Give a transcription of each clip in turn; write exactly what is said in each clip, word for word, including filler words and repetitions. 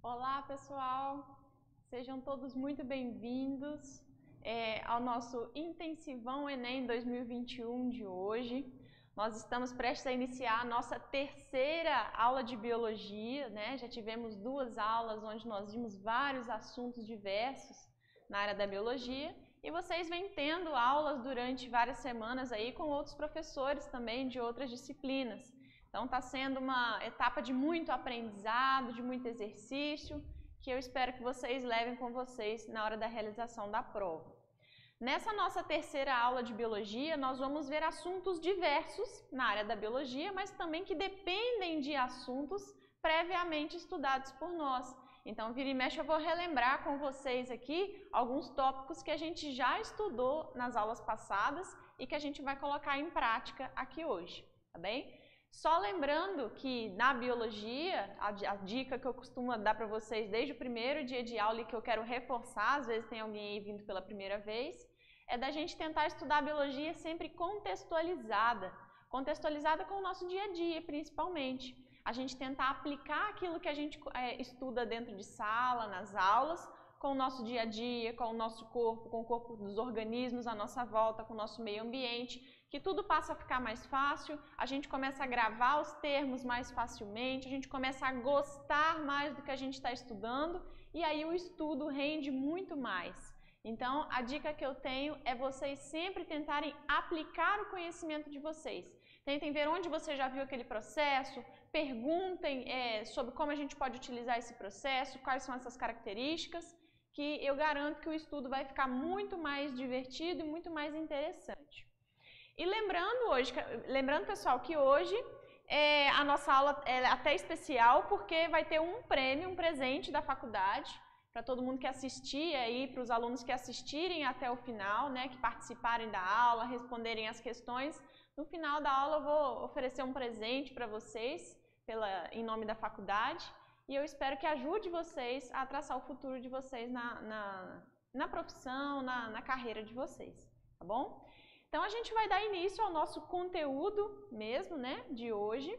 Olá, pessoal! Sejam todos muito bem-vindos é, ao nosso Intensivão Enem dois mil e vinte e um de hoje. Nós estamos prestes a iniciar a nossa terceira aula de Biologia, né? Já tivemos duas aulas onde nós vimos vários assuntos diversos na área da Biologia e vocês vêm tendo aulas durante várias semanas aí com outros professores também de outras disciplinas. Então está sendo uma etapa de muito aprendizado, de muito exercício, que eu espero que vocês levem com vocês na hora da realização da prova. Nessa nossa terceira aula de Biologia, nós vamos ver assuntos diversos na área da Biologia, mas também que dependem de assuntos previamente estudados por nós. Então, vira e mexe, eu vou relembrar com vocês aqui alguns tópicos que a gente já estudou nas aulas passadas e que a gente vai colocar em prática aqui hoje, tá bem? Só lembrando que na biologia, a, a dica que eu costumo dar para vocês desde o primeiro dia de aula e que eu quero reforçar, às vezes tem alguém aí vindo pela primeira vez, é da gente tentar estudar a biologia sempre contextualizada, contextualizada com o nosso dia a dia, principalmente. A gente tentar aplicar aquilo que a gente é, estuda dentro de sala, nas aulas, com o nosso dia a dia, com o nosso corpo, com o corpo dos organismos à nossa volta, com o nosso meio ambiente, que tudo passa a ficar mais fácil, a gente começa a gravar os termos mais facilmente, a gente começa a gostar mais do que a gente está estudando e aí o estudo rende muito mais. Então, a dica que eu tenho é vocês sempre tentarem aplicar o conhecimento de vocês. Tentem ver onde você já viu aquele processo, perguntem é, sobre como a gente pode utilizar esse processo, quais são essas características, que eu garanto que o estudo vai ficar muito mais divertido e muito mais interessante. E lembrando, hoje, lembrando pessoal, que hoje é, a nossa aula é até especial porque vai ter um prêmio, um presente da faculdade para todo mundo que assistir aí, para os alunos que assistirem até o final, né, que participarem da aula, responderem as questões. No final da aula eu vou oferecer um presente para vocês pela, em nome da faculdade. E eu espero que ajude vocês a traçar o futuro de vocês na, na, na profissão, na, na carreira de vocês, tá bom? Então a gente vai dar início ao nosso conteúdo mesmo, né, de hoje.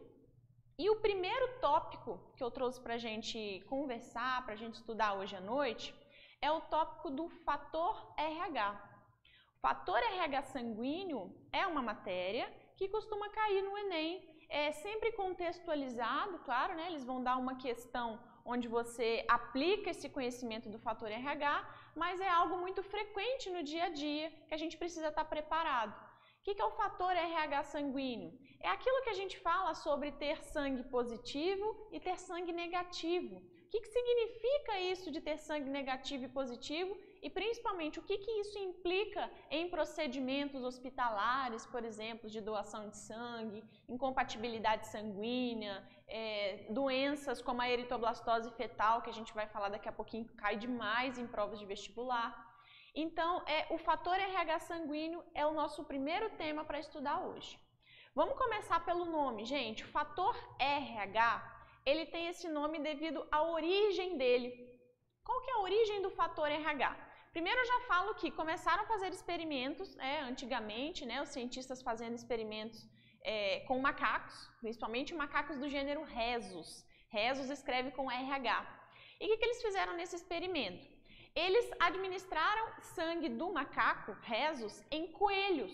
E o primeiro tópico que eu trouxe para a gente conversar, para a gente estudar hoje à noite, é o tópico do fator R H. O fator R H sanguíneo é uma matéria que costuma cair no Enem. É sempre contextualizado, claro, né? Eles vão dar uma questão onde você aplica esse conhecimento do fator R H, mas é algo muito frequente no dia a dia que a gente precisa estar preparado. O que é o fator R H sanguíneo? É aquilo que a gente fala sobre ter sangue positivo e ter sangue negativo. O que significa isso de ter sangue negativo e positivo? E principalmente, o que isso implica em procedimentos hospitalares, por exemplo, de doação de sangue, incompatibilidade sanguínea, é, doenças como a eritoblastose fetal, que a gente vai falar daqui a pouquinho, que cai demais em provas de vestibular. Então, é, o fator R H sanguíneo é o nosso primeiro tema para estudar hoje. Vamos começar pelo nome, gente. O fator R H, ele tem esse nome devido à origem dele. Qual que é a origem do fator R H? Primeiro eu já falo que começaram a fazer experimentos, é, antigamente, né, os cientistas fazendo experimentos é, com macacos, principalmente macacos do gênero Rhesus. Rhesus escreve com R H. E o que, que eles fizeram nesse experimento? Eles administraram sangue do macaco Rhesus em coelhos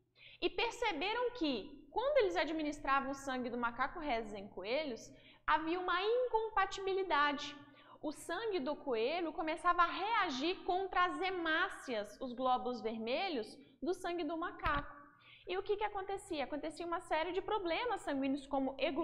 e perceberam que, quando eles administravam o sangue do macaco Rhesus em coelhos, havia uma incompatibilidade. O sangue do coelho começava a reagir contra as hemácias, os glóbulos vermelhos, do sangue do macaco. E o que, que acontecia? Acontecia uma série de problemas sanguíneos, como é,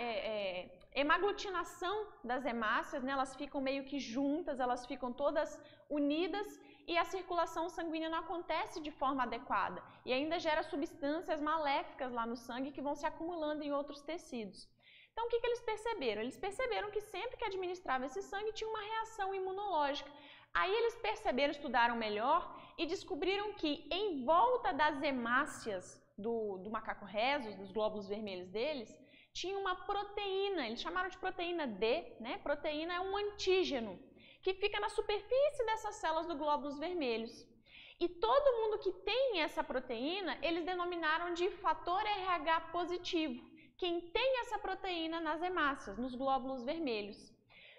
é, hemaglutinação das hemácias, né? Elas ficam meio que juntas, elas ficam todas unidas e a circulação sanguínea não acontece de forma adequada. E ainda gera substâncias maléficas lá no sangue que vão se acumulando em outros tecidos. Então, o que, que eles perceberam? Eles perceberam que sempre que administrava esse sangue tinha uma reação imunológica. Aí eles perceberam, estudaram melhor e descobriram que em volta das hemácias do, do macaco Rhesus, dos glóbulos vermelhos deles, tinha uma proteína, eles chamaram de proteína D, né? Proteína é um antígeno, que fica na superfície dessas células dos glóbulos vermelhos. E todo mundo que tem essa proteína, eles denominaram de fator R H positivo. Quem tem essa proteína nas hemácias, nos glóbulos vermelhos.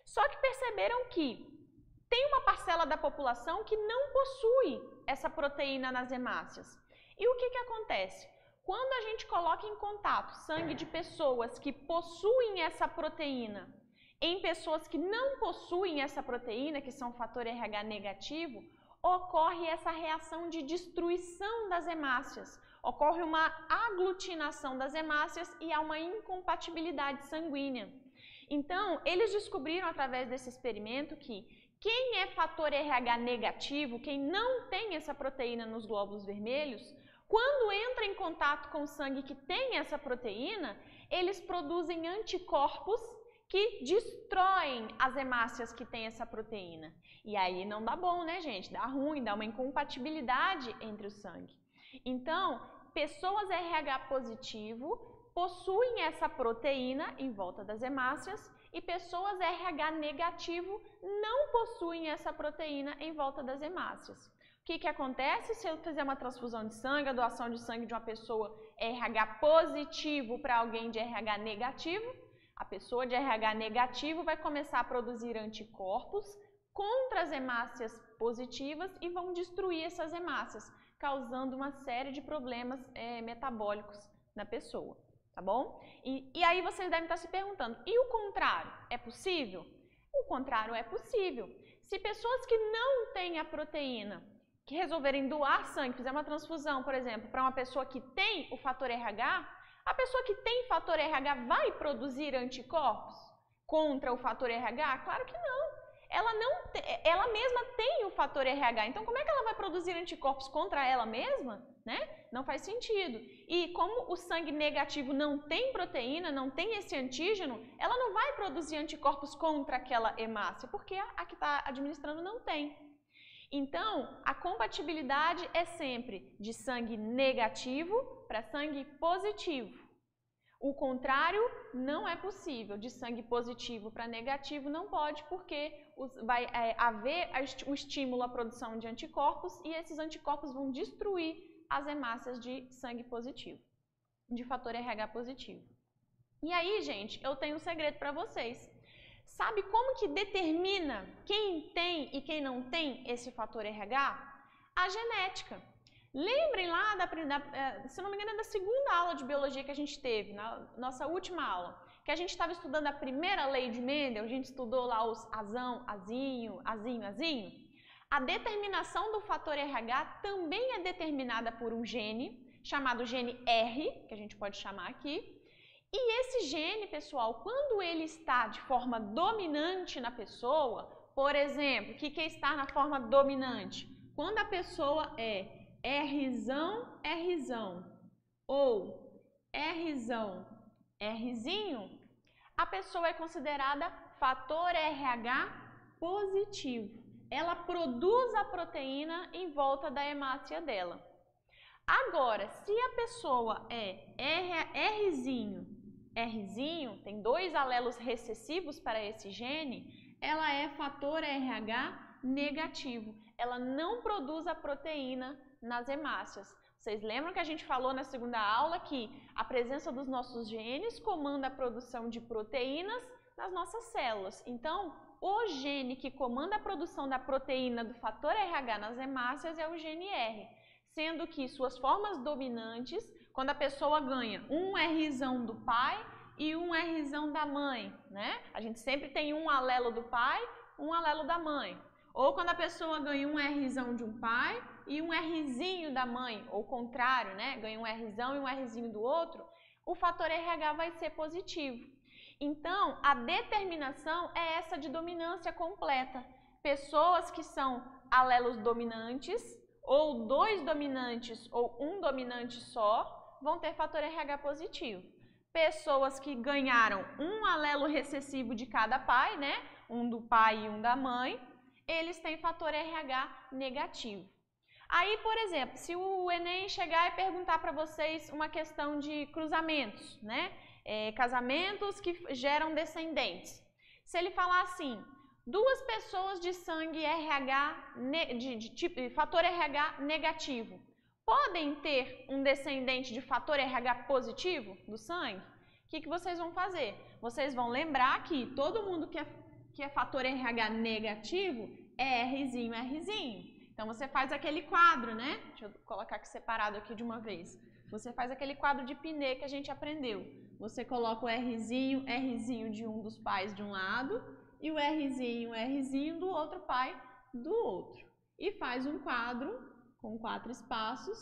Só que perceberam que tem uma parcela da população que não possui essa proteína nas hemácias. E o que que acontece? Quando a gente coloca em contato sangue de pessoas que possuem essa proteína em pessoas que não possuem essa proteína, que são fator R H negativo, ocorre essa reação de destruição das hemácias, ocorre uma aglutinação das hemácias e há uma incompatibilidade sanguínea. Então, eles descobriram através desse experimento que quem é fator R H negativo, quem não tem essa proteína nos glóbulos vermelhos, quando entra em contato com o sangue que tem essa proteína, eles produzem anticorpos que destroem as hemácias que têm essa proteína. E aí não dá bom, né, gente? Dá ruim, dá uma incompatibilidade entre o sangue. Então, pessoas R H positivo possuem essa proteína em volta das hemácias e pessoas R H negativo não possuem essa proteína em volta das hemácias. O que que acontece se eu fizer uma transfusão de sangue, a doação de sangue de uma pessoa R H positivo para alguém de R H negativo? A pessoa de R H negativo vai começar a produzir anticorpos contra as hemácias positivas e vão destruir essas hemácias, causando uma série de problemas é, metabólicos na pessoa, tá bom? E, e aí vocês devem estar se perguntando, e o contrário, é possível? O contrário é possível. Se pessoas que não têm a proteína, que resolverem doar sangue, fizer uma transfusão, por exemplo, para uma pessoa que tem o fator R H, a pessoa que tem fator R H vai produzir anticorpos contra o fator R H? Claro que não. Ela, não te, ela mesma tem o fator R H, então como é que ela vai produzir anticorpos contra ela mesma? Né? Não faz sentido. E como o sangue negativo não tem proteína, não tem esse antígeno, ela não vai produzir anticorpos contra aquela hemácia, porque a, a que está administrando não tem. Então, a compatibilidade é sempre de sangue negativo para sangue positivo. O contrário não é possível, de sangue positivo para negativo não pode, porque os, vai é, haver o estímulo à produção de anticorpos e esses anticorpos vão destruir as hemácias de sangue positivo, de fator R H positivo. E aí, gente, eu tenho um segredo para vocês. Sabe como que determina quem tem e quem não tem esse fator R H? A genética. Lembrem lá, da, da, se não me engano, é da segunda aula de biologia que a gente teve, na nossa última aula, que a gente estava estudando a primeira lei de Mendel, a gente estudou lá os azão, azinho, azinho, azinho. A determinação do fator R H também é determinada por um gene, chamado gene R, que a gente pode chamar aqui. E esse gene, pessoal, quando ele está de forma dominante na pessoa, por exemplo, o que que é estar na forma dominante? Quando a pessoa é Rzão, Rzão ou Rzão, Rzinho, a pessoa é considerada fator R H positivo. Ela produz a proteína em volta da hemácia dela. Agora, se a pessoa é R, Rzinho, Rzinho, tem dois alelos recessivos para esse gene, ela é fator R H negativo. Ela não produz a proteína nas hemácias. Vocês lembram que a gente falou na segunda aula que a presença dos nossos genes comanda a produção de proteínas nas nossas células. Então, o gene que comanda a produção da proteína do fator R H nas hemácias é o gene R, sendo que suas formas dominantes, quando a pessoa ganha um Rzão do pai e um Rzão da mãe, né? A gente sempre tem um alelo do pai, um alelo da mãe. Ou quando a pessoa ganha um Rzão de um pai e um Rzinho da mãe, ou o contrário, né? Ganha um Rzão e um Rzinho do outro, o fator R H vai ser positivo. Então, a determinação é essa de dominância completa. Pessoas que são alelos dominantes, ou dois dominantes, ou um dominante só, vão ter fator R H positivo. Pessoas que ganharam um alelo recessivo de cada pai, né? Um do pai e um da mãe, eles têm fator R H negativo. Aí, por exemplo, se o Enem chegar e perguntar para vocês uma questão de cruzamentos, né? É, casamentos que geram descendentes. Se ele falar assim, duas pessoas de sangue R H, de, de, de, de fator R H negativo, podem ter um descendente de fator R H positivo do sangue? O que que vocês vão fazer? Vocês vão lembrar que todo mundo que é que é fator R H negativo é Rzinho, Rzinho. Então, você faz aquele quadro, né? Deixa eu colocar aqui separado aqui de uma vez. Você faz aquele quadro de Pinet que a gente aprendeu. Você coloca o Rzinho, Rzinho de um dos pais de um lado e o Rzinho, Rzinho do outro pai do outro. E faz um quadro com quatro espaços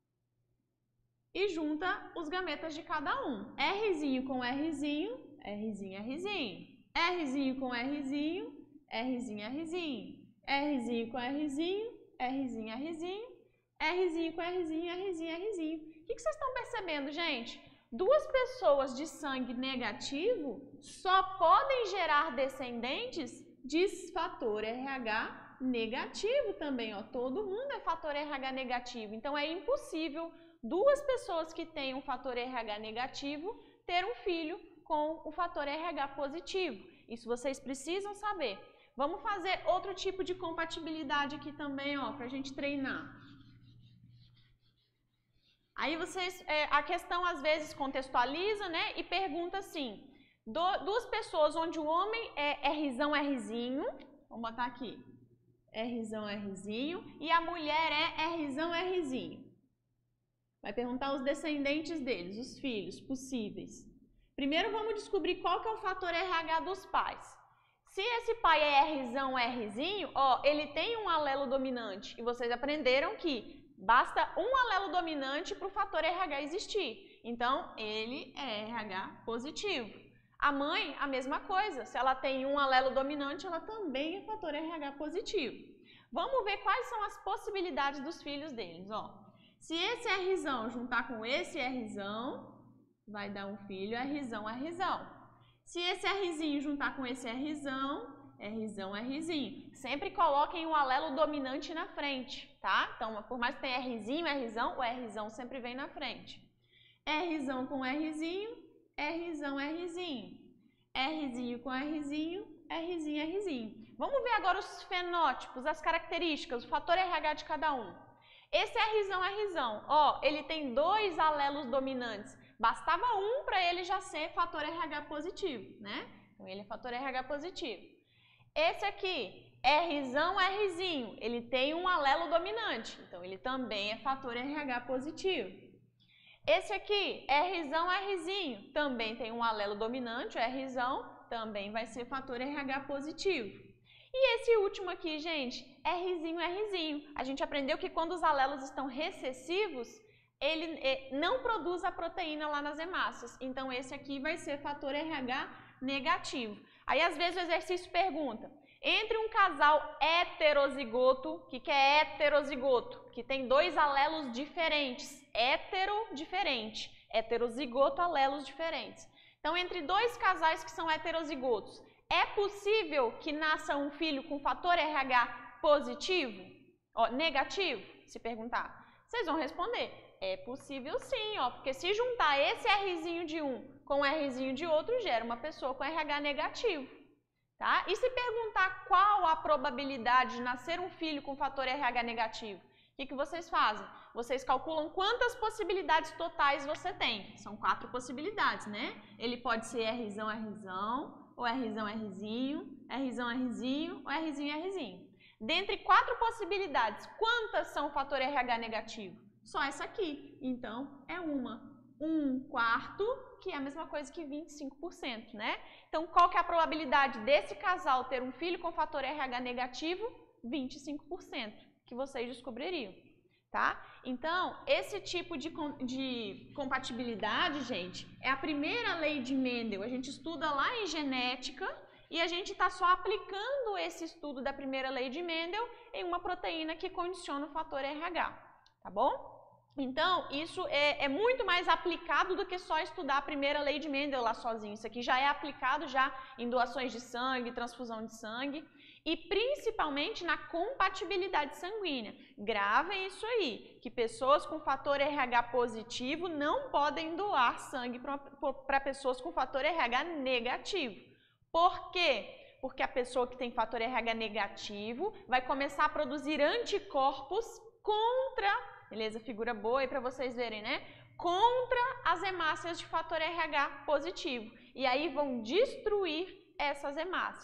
e junta os gametas de cada um. Rzinho com Rzinho, Rzinho, Rzinho. Rzinho com Rzinho, Rzinho, Rzinho. Rzinho com Rzinho, Rzinho, Rzinho. Rzinho com Rzinho, Rzinho, Rzinho. O que vocês estão percebendo, gente? Duas pessoas de sangue negativo só podem gerar descendentes de fator R H negativo também, ó. Todo mundo é fator R H negativo. Então, é impossível duas pessoas que têm um fator R H negativo ter um filho com o fator R H positivo. Isso vocês precisam saber. Vamos fazer outro tipo de compatibilidade aqui também, ó, para a gente treinar. Aí vocês, é, a questão às vezes contextualiza, né, e pergunta assim, do, duas pessoas onde o homem é Rzão, Rzinho, vamos botar aqui, Rzão, Rzinho, e a mulher é Rzão, Rzinho. Vai perguntar os descendentes deles, os filhos possíveis. Primeiro vamos descobrir qual que é o fator R H dos pais. Se esse pai é Rzão, Rzinho, ó, ele tem um alelo dominante, e vocês aprenderam que basta um alelo dominante para o fator R H existir. Então, ele é R H positivo. A mãe, a mesma coisa. Se ela tem um alelo dominante, ela também é fator R H positivo. Vamos ver quais são as possibilidades dos filhos deles. Ó. Se esse Rzão juntar com esse Rzão, vai dar um filho Rzão, Rzão. Se esse Rzinho juntar com esse Rzão, Rzão, Rzinho. Sempre coloquem o alelo dominante na frente, tá? Então, por mais que tenha Rzinho, Rzão, o Rzão sempre vem na frente. Rzão com Rzinho, Rzão, Rzinho. Rzinho com Rzinho, Rzinho, Rzinho. Vamos ver agora os fenótipos, as características, o fator R H de cada um. Esse Rzão, Rzão, ó, ele tem dois alelos dominantes. Bastava um para ele já ser fator R H positivo, né? Então, ele é fator R H positivo. Esse aqui, Rzão, Rzinho, ele tem um alelo dominante, então ele também é fator R H positivo. Esse aqui, Rzão, Rzinho, também tem um alelo dominante, o Rzão, também vai ser fator R H positivo. E esse último aqui, gente, Rzinho, Rzinho. A gente aprendeu que quando os alelos estão recessivos, ele não produz a proteína lá nas hemácias. Então, esse aqui vai ser fator R H negativo. Aí, às vezes, o exercício pergunta, entre um casal heterozigoto, o que, que é heterozigoto? Que tem dois alelos diferentes, hétero diferente, heterozigoto, alelos diferentes. Então, entre dois casais que são heterozigotos, é possível que nasça um filho com fator R H positivo? Ó, negativo? Se perguntar. Vocês vão responder. É possível sim, ó, porque se juntar esse Rzinho de um com o Rzinho de outro, gera uma pessoa com R H negativo. Tá? E se perguntar qual a probabilidade de nascer um filho com fator R H negativo, o que, que vocês fazem? Vocês calculam quantas possibilidades totais você tem. São quatro possibilidades, né? Ele pode ser Rzão, Rzão, ou Rzão, Rzinho, Rzão, Rzinho, ou Rzinho, Rzinho. Dentre quatro possibilidades, quantas são fator R H negativo? Só essa aqui. Então, é uma. Um quarto, que é a mesma coisa que vinte e cinco por cento, né? Então, qual que é a probabilidade desse casal ter um filho com fator R H negativo? vinte e cinco por cento, que vocês descobririam, tá? Então, esse tipo de, de compatibilidade, gente, é a primeira lei de Mendel. A gente estuda lá em genética e a gente está só aplicando esse estudo da primeira lei de Mendel em uma proteína que condiciona o fator R H, tá bom? Então, isso é, é muito mais aplicado do que só estudar a primeira lei de Mendel lá sozinho. Isso aqui já é aplicado já em doações de sangue, transfusão de sangue e principalmente na compatibilidade sanguínea. Gravem isso aí, que pessoas com fator R H positivo não podem doar sangue para pessoas com fator R H negativo. Por quê? Porque a pessoa que tem fator R H negativo vai começar a produzir anticorpos contra... Beleza? Figura boa aí para vocês verem, né? Contra as hemácias de fator R H positivo. E aí vão destruir essas hemácias.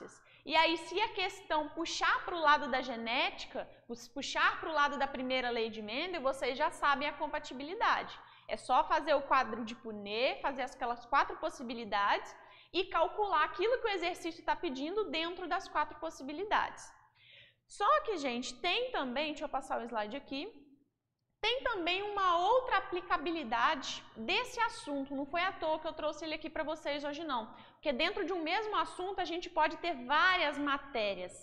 E aí, se a questão puxar para o lado da genética, puxar para o lado da primeira lei de Mendel, vocês já sabem a compatibilidade. É só fazer o quadro de Punnett, fazer aquelas quatro possibilidades e calcular aquilo que o exercício está pedindo dentro das quatro possibilidades. Só que, gente, tem também, deixa eu passar o slide aqui, tem também uma outra aplicabilidade desse assunto. Não foi à toa que eu trouxe ele aqui para vocês hoje, não. Porque dentro de um mesmo assunto a gente pode ter várias matérias.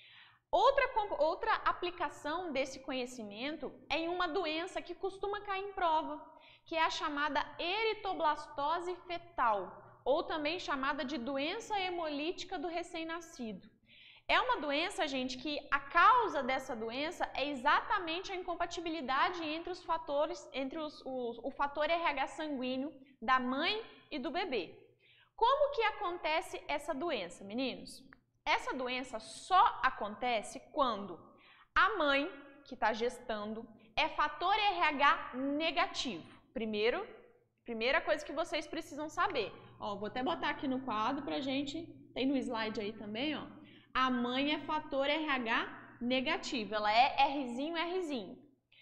Outra, outra aplicação desse conhecimento é em uma doença que costuma cair em prova, que é a chamada eritoblastose fetal, ou também chamada de doença hemolítica do recém-nascido. É uma doença, gente, que a causa dessa doença é exatamente a incompatibilidade entre os fatores, entre os, os, o fator R H sanguíneo da mãe e do bebê. Como que acontece essa doença, meninos? Essa doença só acontece quando a mãe que está gestando é fator R H negativo. Primeiro, primeira coisa que vocês precisam saber. Ó, vou até botar aqui no quadro pra gente, tem no slide aí também, ó. A mãe é fator R H negativo, ela é Rzinho, Rzinho.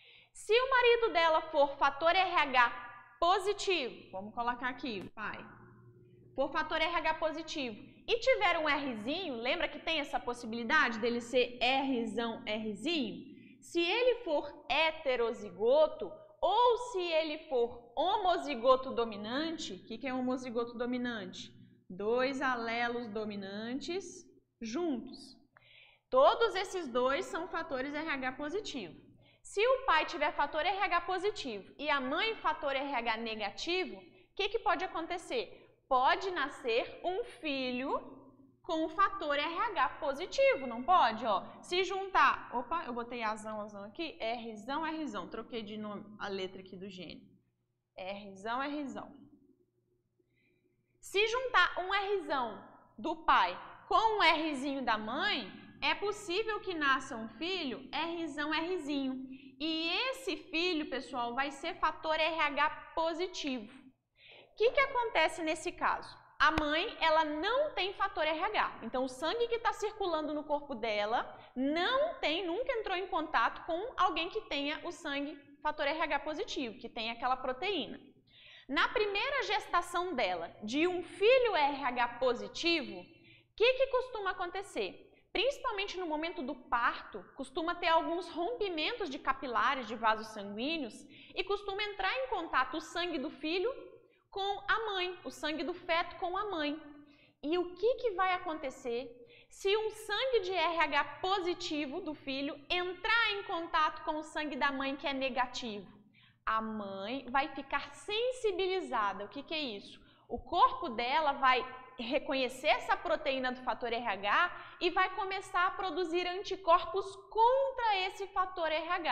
Se o marido dela for fator R H positivo, vamos colocar aqui, pai, for fator R H positivo e tiver um Rzinho, lembra que tem essa possibilidade dele ser Rzão, Rzinho? Se ele for heterozigoto ou se ele for homozigoto dominante, o que, que é homozigoto dominante? Dois alelos dominantes juntos. Todos esses dois são fatores R H positivo. Se o pai tiver fator R H positivo e a mãe fator R H negativo, o que, que pode acontecer? Pode nascer um filho com fator R H positivo, não pode? Ó, se juntar, opa, eu botei azão, azão aqui, Rzão, Rzão, troquei de nome a letra aqui do gene. Rzão, Rzão. Se juntar um Rzão do pai com um Rzinho da mãe, é possível que nasça um filho Rzão, Rzinho. E esse filho, pessoal, vai ser fator R H positivo. O que, que acontece nesse caso? A mãe, ela não tem fator R H. Então, o sangue que está circulando no corpo dela não tem, nunca entrou em contato com alguém que tenha o sangue fator R H positivo, que tem aquela proteína. Na primeira gestação dela, de um filho R H positivo, o que, que costuma acontecer? Principalmente no momento do parto, costuma ter alguns rompimentos de capilares, de vasos sanguíneos, e costuma entrar em contato o sangue do filho com a mãe, o sangue do feto com a mãe. E o que, que vai acontecer se um sangue de R H positivo do filho entrar em contato com o sangue da mãe que é negativo? A mãe vai ficar sensibilizada. O que, que é isso? O corpo dela vai reconhecer essa proteína do fator R H e vai começar a produzir anticorpos contra esse fator R H.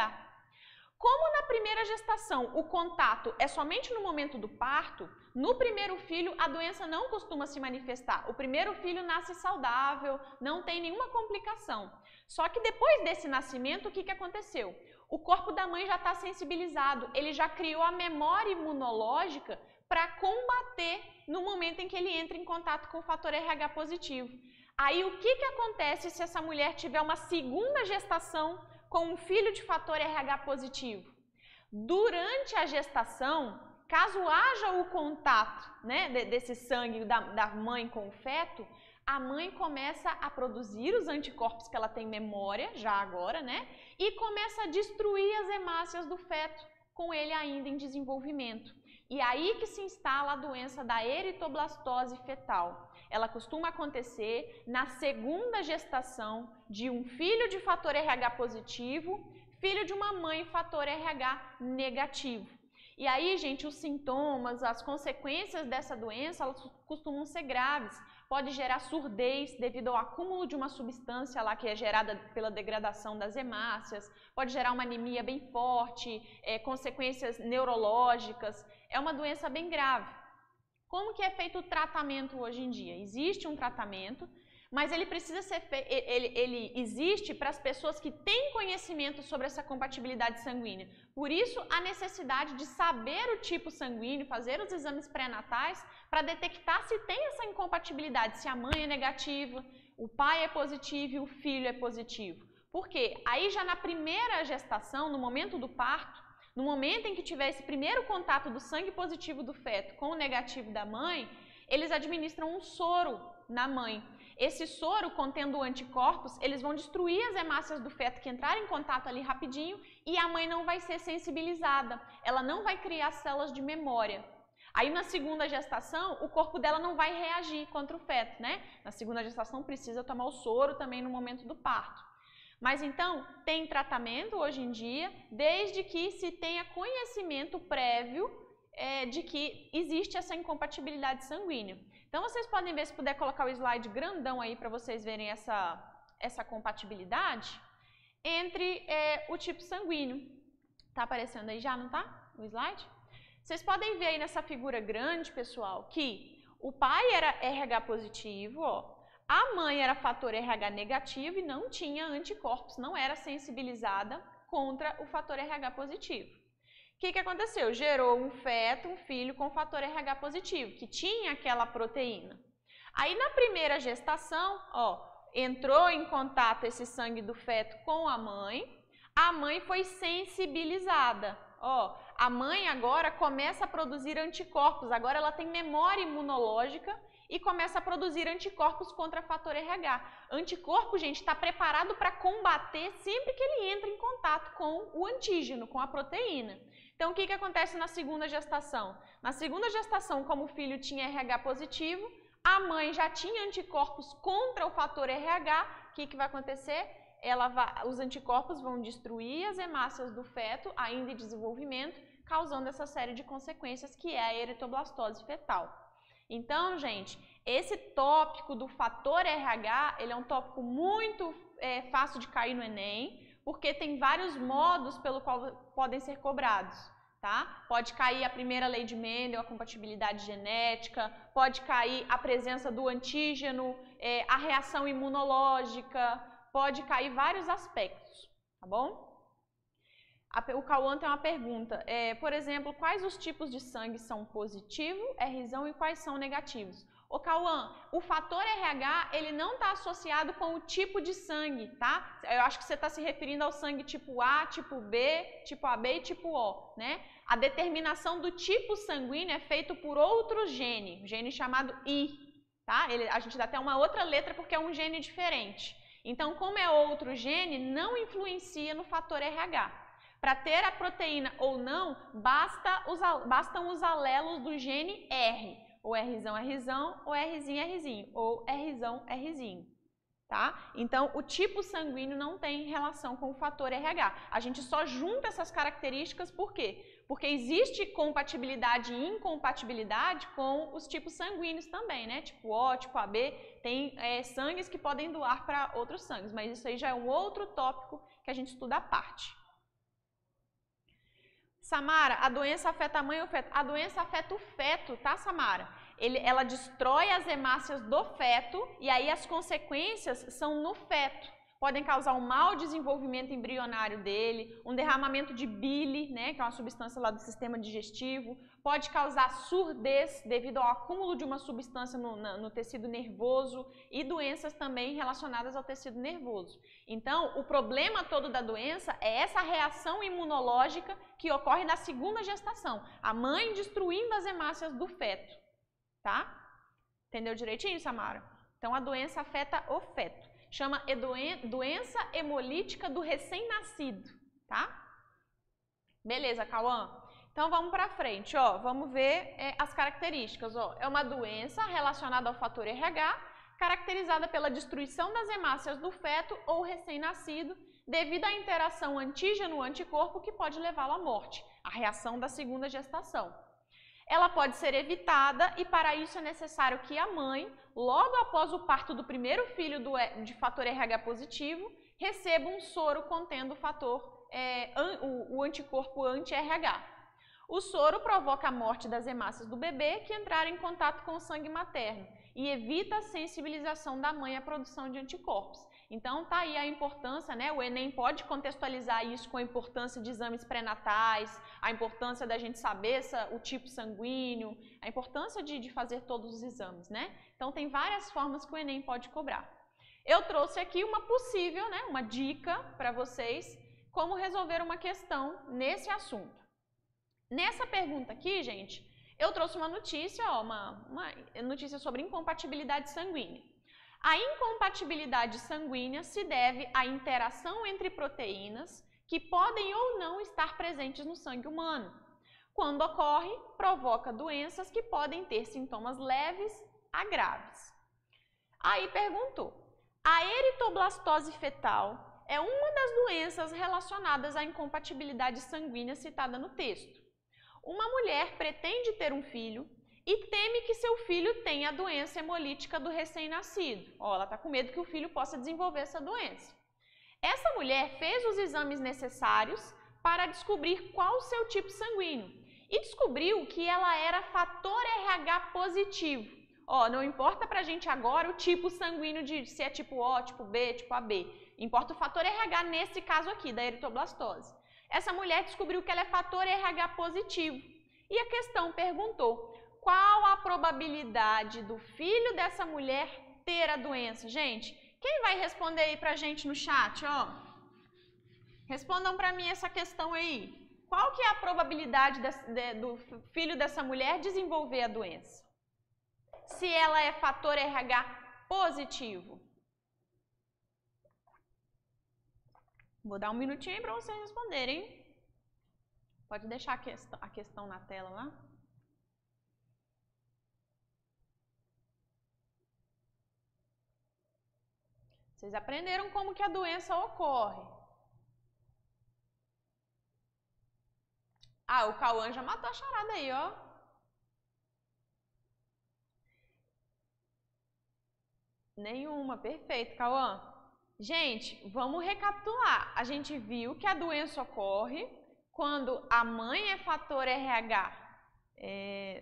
Como na primeira gestação o contato é somente no momento do parto, no primeiro filho a doença não costuma se manifestar. O primeiro filho nasce saudável, não tem nenhuma complicação. Só que depois desse nascimento, o que, que aconteceu? O corpo da mãe já está sensibilizado, ele já criou a memória imunológica para combater no momento em que ele entra em contato com o fator R H positivo. Aí o que, que acontece se essa mulher tiver uma segunda gestação com um filho de fator R H positivo? Durante a gestação, caso haja o contato, né, desse sangue da, da mãe com o feto, a mãe começa a produzir os anticorpos que ela tem memória, já agora, né, e começa a destruir as hemácias do feto, com ele ainda em desenvolvimento. E aí que se instala a doença da eritoblastose fetal. Ela costuma acontecer na segunda gestação de um filho de fator R H positivo, filho de uma mãe fator R H negativo. E aí, gente, os sintomas, as consequências dessa doença, elas costumam ser graves. Pode gerar surdez devido ao acúmulo de uma substância lá que é gerada pela degradação das hemácias, pode gerar uma anemia bem forte, é, consequências neurológicas. É uma doença bem grave. Como que é feito o tratamento hoje em dia? Existe um tratamento, mas ele precisa ser fe... ele, ele existe para as pessoas que têm conhecimento sobre essa compatibilidade sanguínea. Por isso, a necessidade de saber o tipo sanguíneo, fazer os exames pré-natais para detectar se tem essa incompatibilidade, se a mãe é negativa, o pai é positivo e o filho é positivo. Por quê? Aí já na primeira gestação, no momento do parto, no momento em que tiver esse primeiro contato do sangue positivo do feto com o negativo da mãe, eles administram um soro na mãe. Esse soro, contendo anticorpos, eles vão destruir as hemácias do feto que entrarem em contato ali rapidinho e a mãe não vai ser sensibilizada, ela não vai criar células de memória. Aí na segunda gestação, o corpo dela não vai reagir contra o feto, né? Na segunda gestação precisa tomar o soro também no momento do parto. Mas então, tem tratamento hoje em dia, desde que se tenha conhecimento prévio é, de que existe essa incompatibilidade sanguínea. Então, vocês podem ver, se puder colocar o slide grandão aí para vocês verem essa, essa compatibilidade entre é, o tipo sanguíneo. Tá aparecendo aí já, não tá? O slide? Vocês podem ver aí nessa figura grande, pessoal, que o pai era R H positivo, ó. A mãe era fator R H negativo e não tinha anticorpos, não era sensibilizada contra o fator R H positivo. O que, que aconteceu? Gerou um feto, um filho com fator R H positivo, que tinha aquela proteína. Aí na primeira gestação, ó, entrou em contato esse sangue do feto com a mãe, a mãe foi sensibilizada. Ó, a mãe agora começa a produzir anticorpos, agora ela tem memória imunológica e começa a produzir anticorpos contra fator R H. Anticorpo, gente, está preparado para combater sempre que ele entra em contato com o antígeno, com a proteína. Então, o que, que acontece na segunda gestação? Na segunda gestação, como o filho tinha R H positivo, a mãe já tinha anticorpos contra o fator R H, o que, que vai acontecer? Ela vai, os anticorpos vão destruir as hemácias do feto, ainda em desenvolvimento, causando essa série de consequências que é a eritoblastose fetal. Então, gente, esse tópico do fator R H, ele é um tópico muito é, fácil de cair no Enem, porque tem vários modos pelo qual podem ser cobrados, tá? Pode cair a primeira lei de Mendel, a compatibilidade genética, pode cair a presença do antígeno, é, a reação imunológica, pode cair vários aspectos, tá bom? O Cauã tem uma pergunta, é, por exemplo, quais os tipos de sangue são positivo, Rzão e quais são negativos? Ô Cauã, o fator R H, ele não está associado com o tipo de sangue, tá? Eu acho que você está se referindo ao sangue tipo A, tipo B, tipo A B e tipo O, né? A determinação do tipo sanguíneo é feito por outro gene, gene chamado I, tá? Ele, a gente dá até uma outra letra porque é um gene diferente. Então, como é outro gene, não influencia no fator R H. Para ter a proteína ou não, basta os, bastam os alelos do gene R, ou Rzão, Rzão, ou Rzinho, Rzinho, ou Rzão, Rzinho, tá? Então, o tipo sanguíneo não tem relação com o fator R H. A gente só junta essas características por quê? Porque existe compatibilidade e incompatibilidade com os tipos sanguíneos também, né? Tipo O, tipo A B, tem é, sangues que podem doar para outros sangues, mas isso aí já é um outro tópico que a gente estuda à parte. Samara, a doença afeta a mãe ou o feto? A doença afeta o feto, tá, Samara? Ele, ela destrói as hemácias do feto e aí as consequências são no feto. Podem causar um mau desenvolvimento embrionário dele, um derramamento de bile, né, que é uma substância lá do sistema digestivo, pode causar surdez devido ao acúmulo de uma substância no, na, no tecido nervoso e doenças também relacionadas ao tecido nervoso. Então, o problema todo da doença é essa reação imunológica que ocorre na segunda gestação, a mãe destruindo as hemácias do feto, tá? Entendeu direitinho, Samara? Então, a doença afeta o feto. Chama doença hemolítica do recém-nascido, tá? Beleza, Cauã? Então, vamos para frente, ó. Vamos ver é, as características, ó. É uma doença relacionada ao fator R H, caracterizada pela destruição das hemácias do feto ou recém-nascido, devido à interação antígeno-anticorpo que pode levá-lo à morte, a reação da segunda gestação. Ela pode ser evitada e para isso é necessário que a mãe, logo após o parto do primeiro filho do, de fator R H positivo, receba um soro contendo o fator, é, o, o anticorpo anti-R H. O soro provoca a morte das hemácias do bebê que entraram em contato com o sangue materno e evita a sensibilização da mãe à produção de anticorpos. Então, tá aí a importância, né? O Enem pode contextualizar isso com a importância de exames pré-natais, a importância da gente saber essa, o tipo sanguíneo, a importância de, de fazer todos os exames, né? Então, tem várias formas que o Enem pode cobrar. eu trouxe aqui uma possível, né, uma dica para vocês como resolver uma questão nesse assunto. Nessa pergunta aqui, gente, eu trouxe uma notícia, ó, uma, uma notícia sobre incompatibilidade sanguínea. A incompatibilidade sanguínea se deve à interação entre proteínas que podem ou não estar presentes no sangue humano. Quando ocorre, provoca doenças que podem ter sintomas leves a graves. Aí perguntou, a eritoblastose fetal é uma das doenças relacionadas à incompatibilidade sanguínea citada no texto. Uma mulher pretende ter um filho e teme que seu filho tenha a doença hemolítica do recém-nascido. Ó, ela está com medo que o filho possa desenvolver essa doença. Essa mulher fez os exames necessários para descobrir qual o seu tipo sanguíneo e descobriu que ela era fator R H positivo. Ó, não importa pra gente agora o tipo sanguíneo de se é tipo O, tipo B, tipo A B. Importa o fator R H nesse caso aqui, da eritoblastose. Essa mulher descobriu que ela é fator R H positivo. E a questão perguntou, qual a probabilidade do filho dessa mulher ter a doença? Gente, quem vai responder aí pra gente no chat, ó? Respondam pra mim essa questão aí. Qual que é a probabilidade de, de, do filho dessa mulher desenvolver a doença? Se ela é fator R H positivo. Vou dar um minutinho aí para vocês responderem. Pode deixar a questão, a questão na tela lá. Vocês aprenderam como que a doença ocorre. Ah, o Cauã já matou a charada aí, ó. Nenhuma, perfeito, Cauã. Gente, vamos recapitular. A gente viu que a doença ocorre quando a mãe é fator R H. É,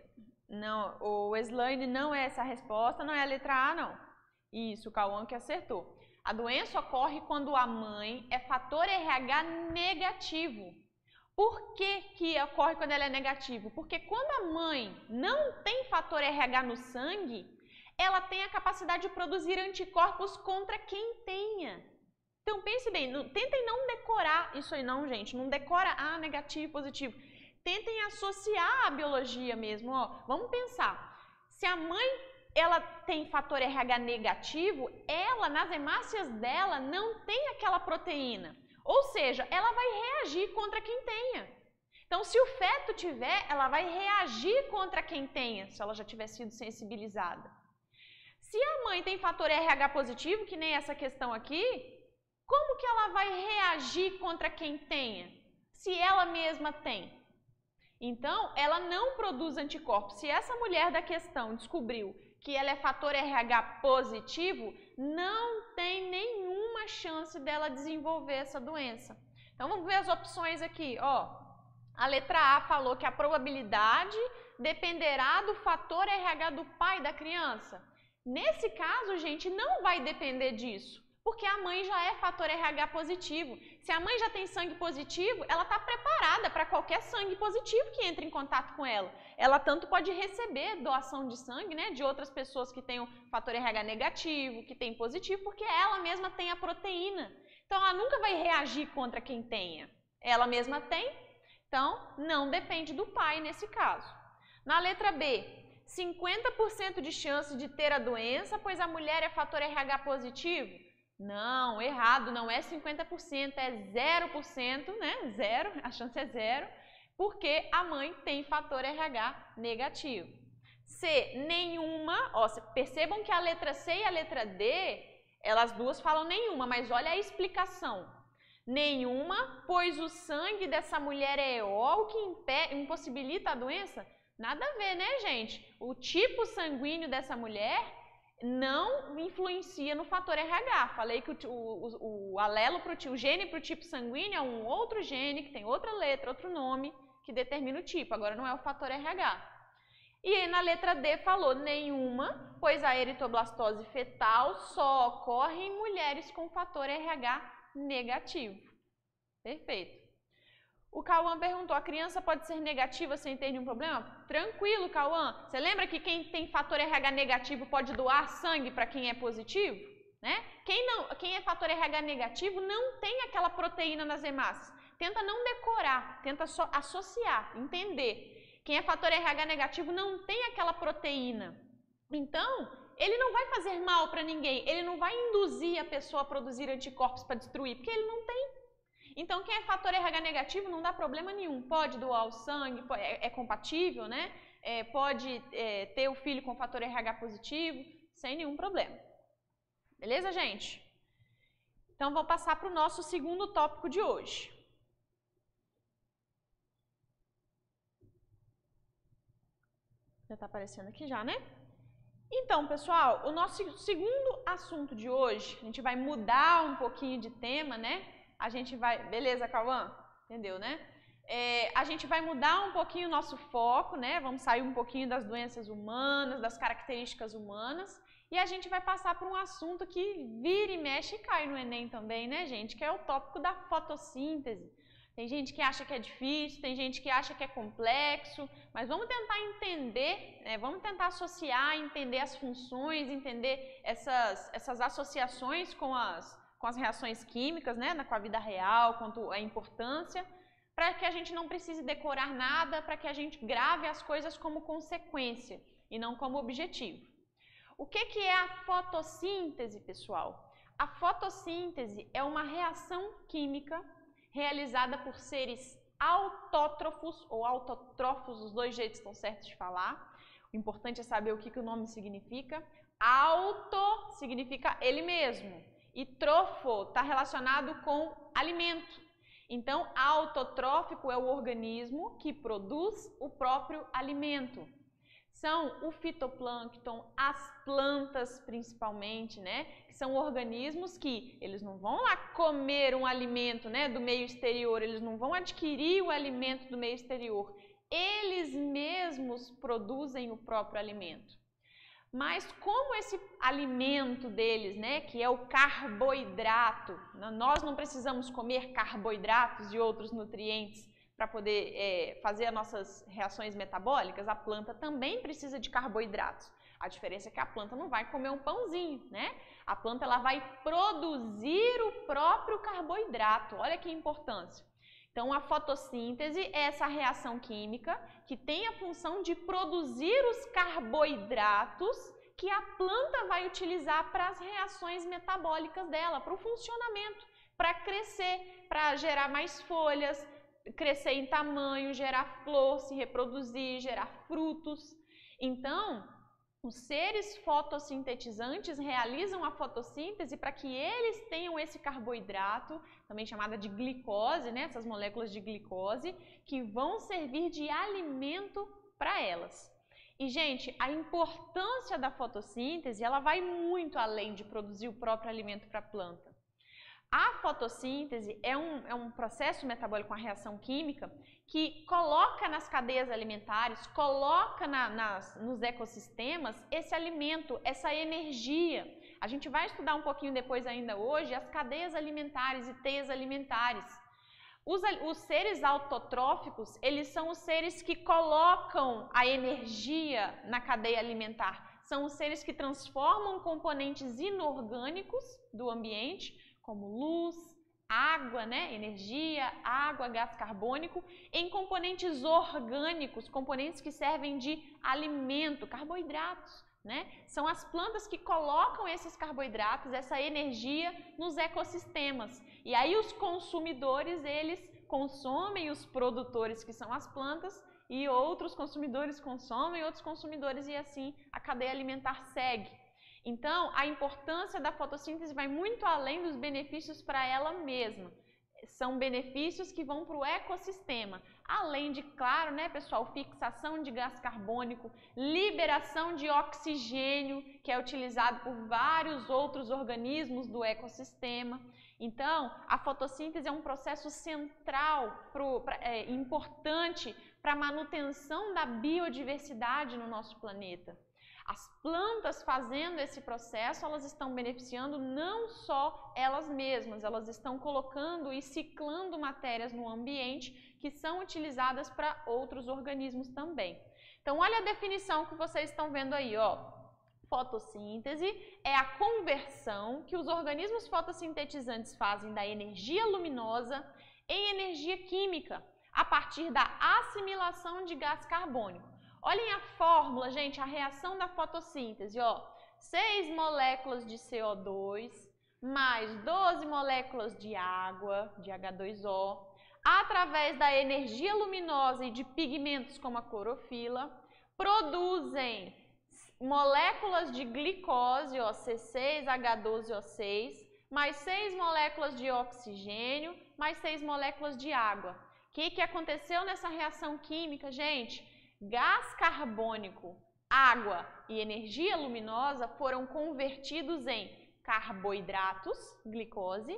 não, o slide não é essa a resposta, não é a letra A, não. Isso, o Cauã que acertou. A doença ocorre quando a mãe é fator R H negativo. Por que que ocorre quando ela é negativo? Porque quando a mãe não tem fator R H no sangue, ela tem a capacidade de produzir anticorpos contra quem tenha. Então, pense bem, não, tentem não decorar isso aí não, gente. Não decora A, ah, negativo, positivo. Tentem associar a biologia mesmo. Ó. Vamos pensar. Se a mãe ela tem fator R H negativo, ela, nas hemácias dela, não tem aquela proteína. Ou seja, ela vai reagir contra quem tenha. Então, se o feto tiver, ela vai reagir contra quem tenha, se ela já tiver sido sensibilizada. Se a mãe tem fator R H positivo, que nem essa questão aqui, como que ela vai reagir contra quem tenha, se ela mesma tem? Então, ela não produz anticorpos. Se essa mulher da questão descobriu que ela é fator R H positivo, não tem nenhuma chance dela desenvolver essa doença. Então, vamos ver as opções aqui. Ó, a letra A falou que a probabilidade dependerá do fator R H do pai da criança. Nesse caso, gente, não vai depender disso, porque a mãe já é fator R H positivo. Se a mãe já tem sangue positivo, ela está preparada para qualquer sangue positivo que entre em contato com ela. Ela tanto pode receber doação de sangue, né, de outras pessoas que tenham fator R H negativo, que tem positivo, porque ela mesma tem a proteína. Então, ela nunca vai reagir contra quem tenha. Ela mesma tem, então não depende do pai nesse caso. Na letra B, cinquenta por cento de chance de ter a doença, pois a mulher é fator R H positivo? Não, errado, não é cinquenta por cento, é zero por cento, né? Zero, a chance é zero, porque a mãe tem fator R H negativo. C, nenhuma, ó, percebam que a letra C e a letra D, elas duas falam nenhuma, mas olha a explicação. Nenhuma, pois o sangue dessa mulher é E O, o que impossibilita a doença? Nada a ver, né, gente? O tipo sanguíneo dessa mulher não influencia no fator R H. Falei que o, o, o alelo pro, o gene para o tipo sanguíneo é um outro gene, que tem outra letra, outro nome, que determina o tipo. Agora não é o fator R H. E aí na letra D falou nenhuma, pois a eritoblastose fetal só ocorre em mulheres com fator R H negativo. Perfeito. O Cauã perguntou, a criança pode ser negativa sem ter nenhum problema? Tranquilo, Cauã. Você lembra que quem tem fator R H negativo pode doar sangue para quem é positivo? né? Quem, não, quem é fator R H negativo não tem aquela proteína nas hemácias. Tenta não decorar, tenta só associar, entender. Quem é fator R H negativo não tem aquela proteína. Então, ele não vai fazer mal para ninguém, ele não vai induzir a pessoa a produzir anticorpos para destruir, porque ele não tem. Então, quem é fator R H negativo não dá problema nenhum. Pode doar o sangue, é, é compatível, né? É, pode é, ter o filho com fator R H positivo, sem nenhum problema. Beleza, gente? Então, vou passar para o nosso segundo tópico de hoje. Já está aparecendo aqui já, né? Então, pessoal, o nosso segundo assunto de hoje, a gente vai mudar um pouquinho de tema, né? A gente vai... Beleza, Cauã? Entendeu, né? É, a gente vai mudar um pouquinho o nosso foco, né? Vamos sair um pouquinho das doenças humanas, das características humanas, e a gente vai passar por um assunto que vira e mexe e cai no Enem também, né, gente? Que é o tópico da fotossíntese. Tem gente que acha que é difícil, tem gente que acha que é complexo, mas vamos tentar entender, né? Vamos tentar associar, entender as funções, entender essas, essas associações com as, com as reações químicas, né? Com a vida real, quanto a importância, para que a gente não precise decorar nada, para que a gente grave as coisas como consequência e não como objetivo. O que, que é a fotossíntese, pessoal? A fotossíntese é uma reação química realizada por seres autótrofos ou autotrófos, os dois jeitos estão certos de falar. O importante é saber o que, que o nome significa. Auto significa ele mesmo e trofo está relacionado com alimento. Então, autotrófico é o organismo que produz o próprio alimento. São o fitoplâncton, as plantas principalmente, né? Que são organismos que eles não vão lá comer um alimento, né, do meio exterior, eles não vão adquirir o alimento do meio exterior. Eles mesmos produzem o próprio alimento. Mas como esse alimento deles, né, que é o carboidrato, nós não precisamos comer carboidratos e outros nutrientes para poder é, fazer as nossas reações metabólicas, a planta também precisa de carboidratos. A diferença é que a planta não vai comer um pãozinho, né? A planta ela vai produzir o próprio carboidrato. Olha que importância. Então, a fotossíntese é essa reação química que tem a função de produzir os carboidratos que a planta vai utilizar para as reações metabólicas dela, para o funcionamento, para crescer, para gerar mais folhas, crescer em tamanho, gerar flor, se reproduzir, gerar frutos. Então, os seres fotossintetizantes realizam a fotossíntese para que eles tenham esse carboidrato, também chamada de glicose, né? Essas moléculas de glicose, que vão servir de alimento para elas. E, gente, a importância da fotossíntese, ela vai muito além de produzir o próprio alimento para a planta. A fotossíntese é um, é um processo metabólico, uma reação química, que coloca nas cadeias alimentares, coloca na, nas, nos ecossistemas esse alimento, essa energia. A gente vai estudar um pouquinho depois ainda hoje as cadeias alimentares e teias alimentares. Os, os seres autotróficos, eles são os seres que colocam a energia na cadeia alimentar. São os seres que transformam componentes inorgânicos do ambiente, como luz, água, né, energia, água, gás carbônico, em componentes orgânicos, componentes que servem de alimento, carboidratos, né? São as plantas que colocam esses carboidratos, essa energia nos ecossistemas. E aí os consumidores, eles consomem os produtores, que são as plantas, e outros consumidores consomem outros consumidores, e assim a cadeia alimentar segue. Então, a importância da fotossíntese vai muito além dos benefícios para ela mesma. São benefícios que vão para o ecossistema. Além de, claro, né, pessoal, fixação de gás carbônico, liberação de oxigênio, que é utilizado por vários outros organismos do ecossistema. Então, a fotossíntese é um processo central, pro, pra, é, importante para a manutenção da biodiversidade no nosso planeta. As plantas fazendo esse processo, elas estão beneficiando não só elas mesmas, elas estão colocando e ciclando matérias no ambiente que são utilizadas para outros organismos também. Então, olha a definição que vocês estão vendo aí, ó. Fotossíntese é a conversão que os organismos fotossintetizantes fazem da energia luminosa em energia química, a partir da assimilação de gás carbônico. Olhem a fórmula, gente, a reação da fotossíntese, ó. seis moléculas de C O dois mais doze moléculas de água, de H dois O, através da energia luminosa e de pigmentos como a clorofila, produzem moléculas de glicose, ó, C seis H doze O seis, mais seis moléculas de oxigênio, mais seis moléculas de água. O que, que aconteceu nessa reação química, gente? Gás carbônico, água e energia luminosa foram convertidos em carboidratos, glicose,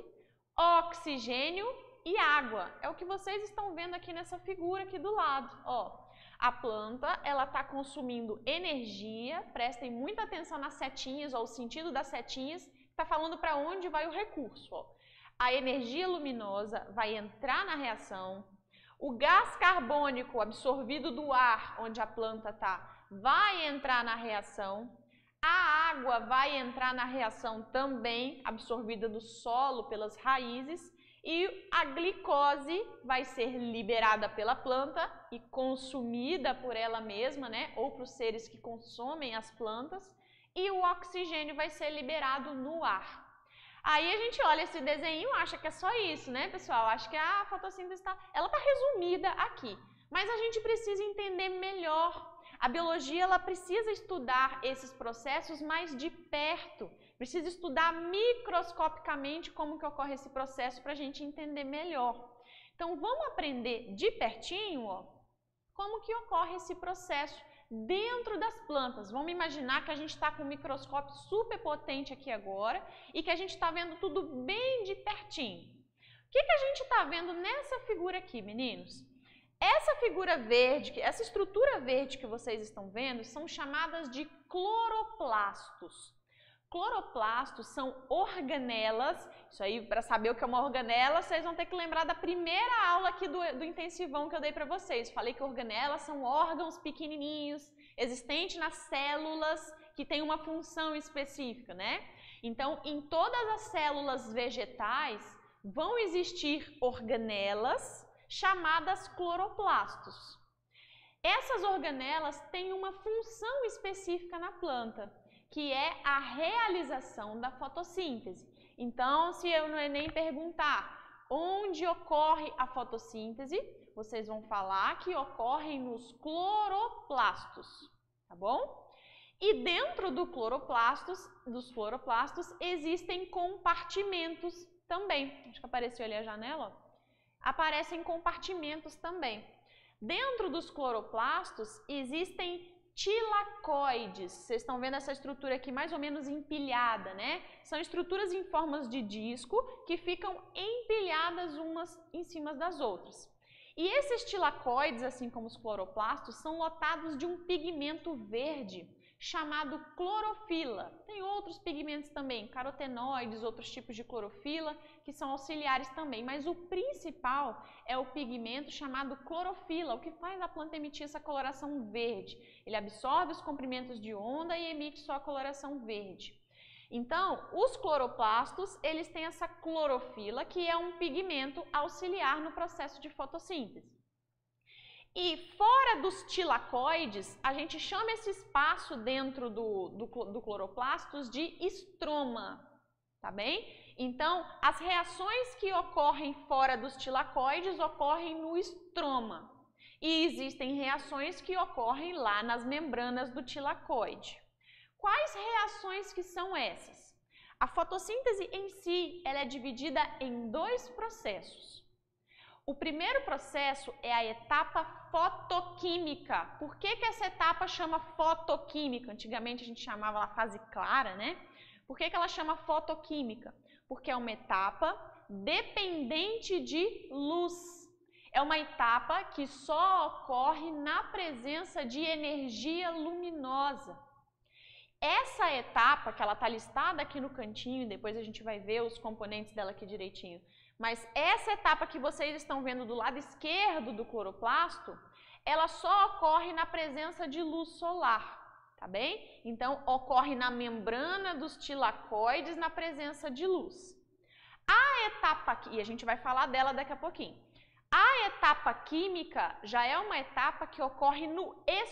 oxigênio e água. É o que vocês estão vendo aqui nessa figura aqui do lado, ó. A planta, ela está consumindo energia, prestem muita atenção nas setinhas, ó, o sentido das setinhas, está falando para onde vai o recurso, ó. A energia luminosa vai entrar na reação, o gás carbônico absorvido do ar, onde a planta está, vai entrar na reação, a água vai entrar na reação também, absorvida do solo pelas raízes, e a glicose vai ser liberada pela planta e consumida por ela mesma, né, ou para os seres que consomem as plantas, e o oxigênio vai ser liberado no ar. Aí a gente olha esse desenho e acha que é só isso, né, pessoal? Acho que a fotossíntese tá, ela está resumida aqui, mas a gente precisa entender melhor. A biologia, ela precisa estudar esses processos mais de perto, precisa estudar microscopicamente como que ocorre esse processo para a gente entender melhor. Então, vamos aprender de pertinho, ó, como que ocorre esse processo dentro das plantas. Vamos imaginar que a gente está com um microscópio super potente aqui agora e que a gente está vendo tudo bem de pertinho. O que, que a gente está vendo nessa figura aqui, meninos? Essa figura verde, essa estrutura verde que vocês estão vendo, são chamadas de cloroplastos. Cloroplastos são organelas. Isso aí, para saber o que é uma organela, vocês vão ter que lembrar da primeira aula aqui do, do intensivão que eu dei para vocês. Falei que organelas são órgãos pequenininhos, existentes nas células, que têm uma função específica, né? Então, em todas as células vegetais, vão existir organelas chamadas cloroplastos. Essas organelas têm uma função específica na planta, que é a realização da fotossíntese. Então, se eu no Enem perguntar onde ocorre a fotossíntese, vocês vão falar que ocorrem nos cloroplastos, tá bom? E dentro do cloroplastos, dos cloroplastos existem compartimentos também. Acho que apareceu ali a janela, ó. Aparecem compartimentos também. Dentro dos cloroplastos existem tilacoides. Vocês estão vendo essa estrutura aqui mais ou menos empilhada, né? São estruturas em formas de disco que ficam empilhadas umas em cima das outras. E esses tilacoides, assim como os cloroplastos, são lotados de um pigmento verde chamado clorofila. Tem outros pigmentos também, carotenoides, outros tipos de clorofila, que são auxiliares também, mas o principal é o pigmento chamado clorofila, o que faz a planta emitir essa coloração verde. Ele absorve os comprimentos de onda e emite só a coloração verde. Então, os cloroplastos, eles têm essa clorofila, que é um pigmento auxiliar no processo de fotossíntese. E fora dos tilacoides, a gente chama esse espaço dentro do, do, do cloroplastos de estroma, tá bem? Então, as reações que ocorrem fora dos tilacoides ocorrem no estroma. E existem reações que ocorrem lá nas membranas do tilacoide. Quais reações que são essas? A fotossíntese em si, ela é dividida em dois processos. O primeiro processo é a etapa fotoquímica. Por que que essa etapa chama fotoquímica? Antigamente a gente chamava ela fase clara, né? Por que que ela chama fotoquímica? Porque é uma etapa dependente de luz. É uma etapa que só ocorre na presença de energia luminosa. Essa etapa, que ela está listada aqui no cantinho, depois a gente vai ver os componentes dela aqui direitinho, mas essa etapa que vocês estão vendo do lado esquerdo do cloroplasto, ela só ocorre na presença de luz solar, tá bem? Então, ocorre na membrana dos tilacoides na presença de luz. A etapa, e a gente vai falar dela daqui a pouquinho. A etapa química já é uma etapa que ocorre no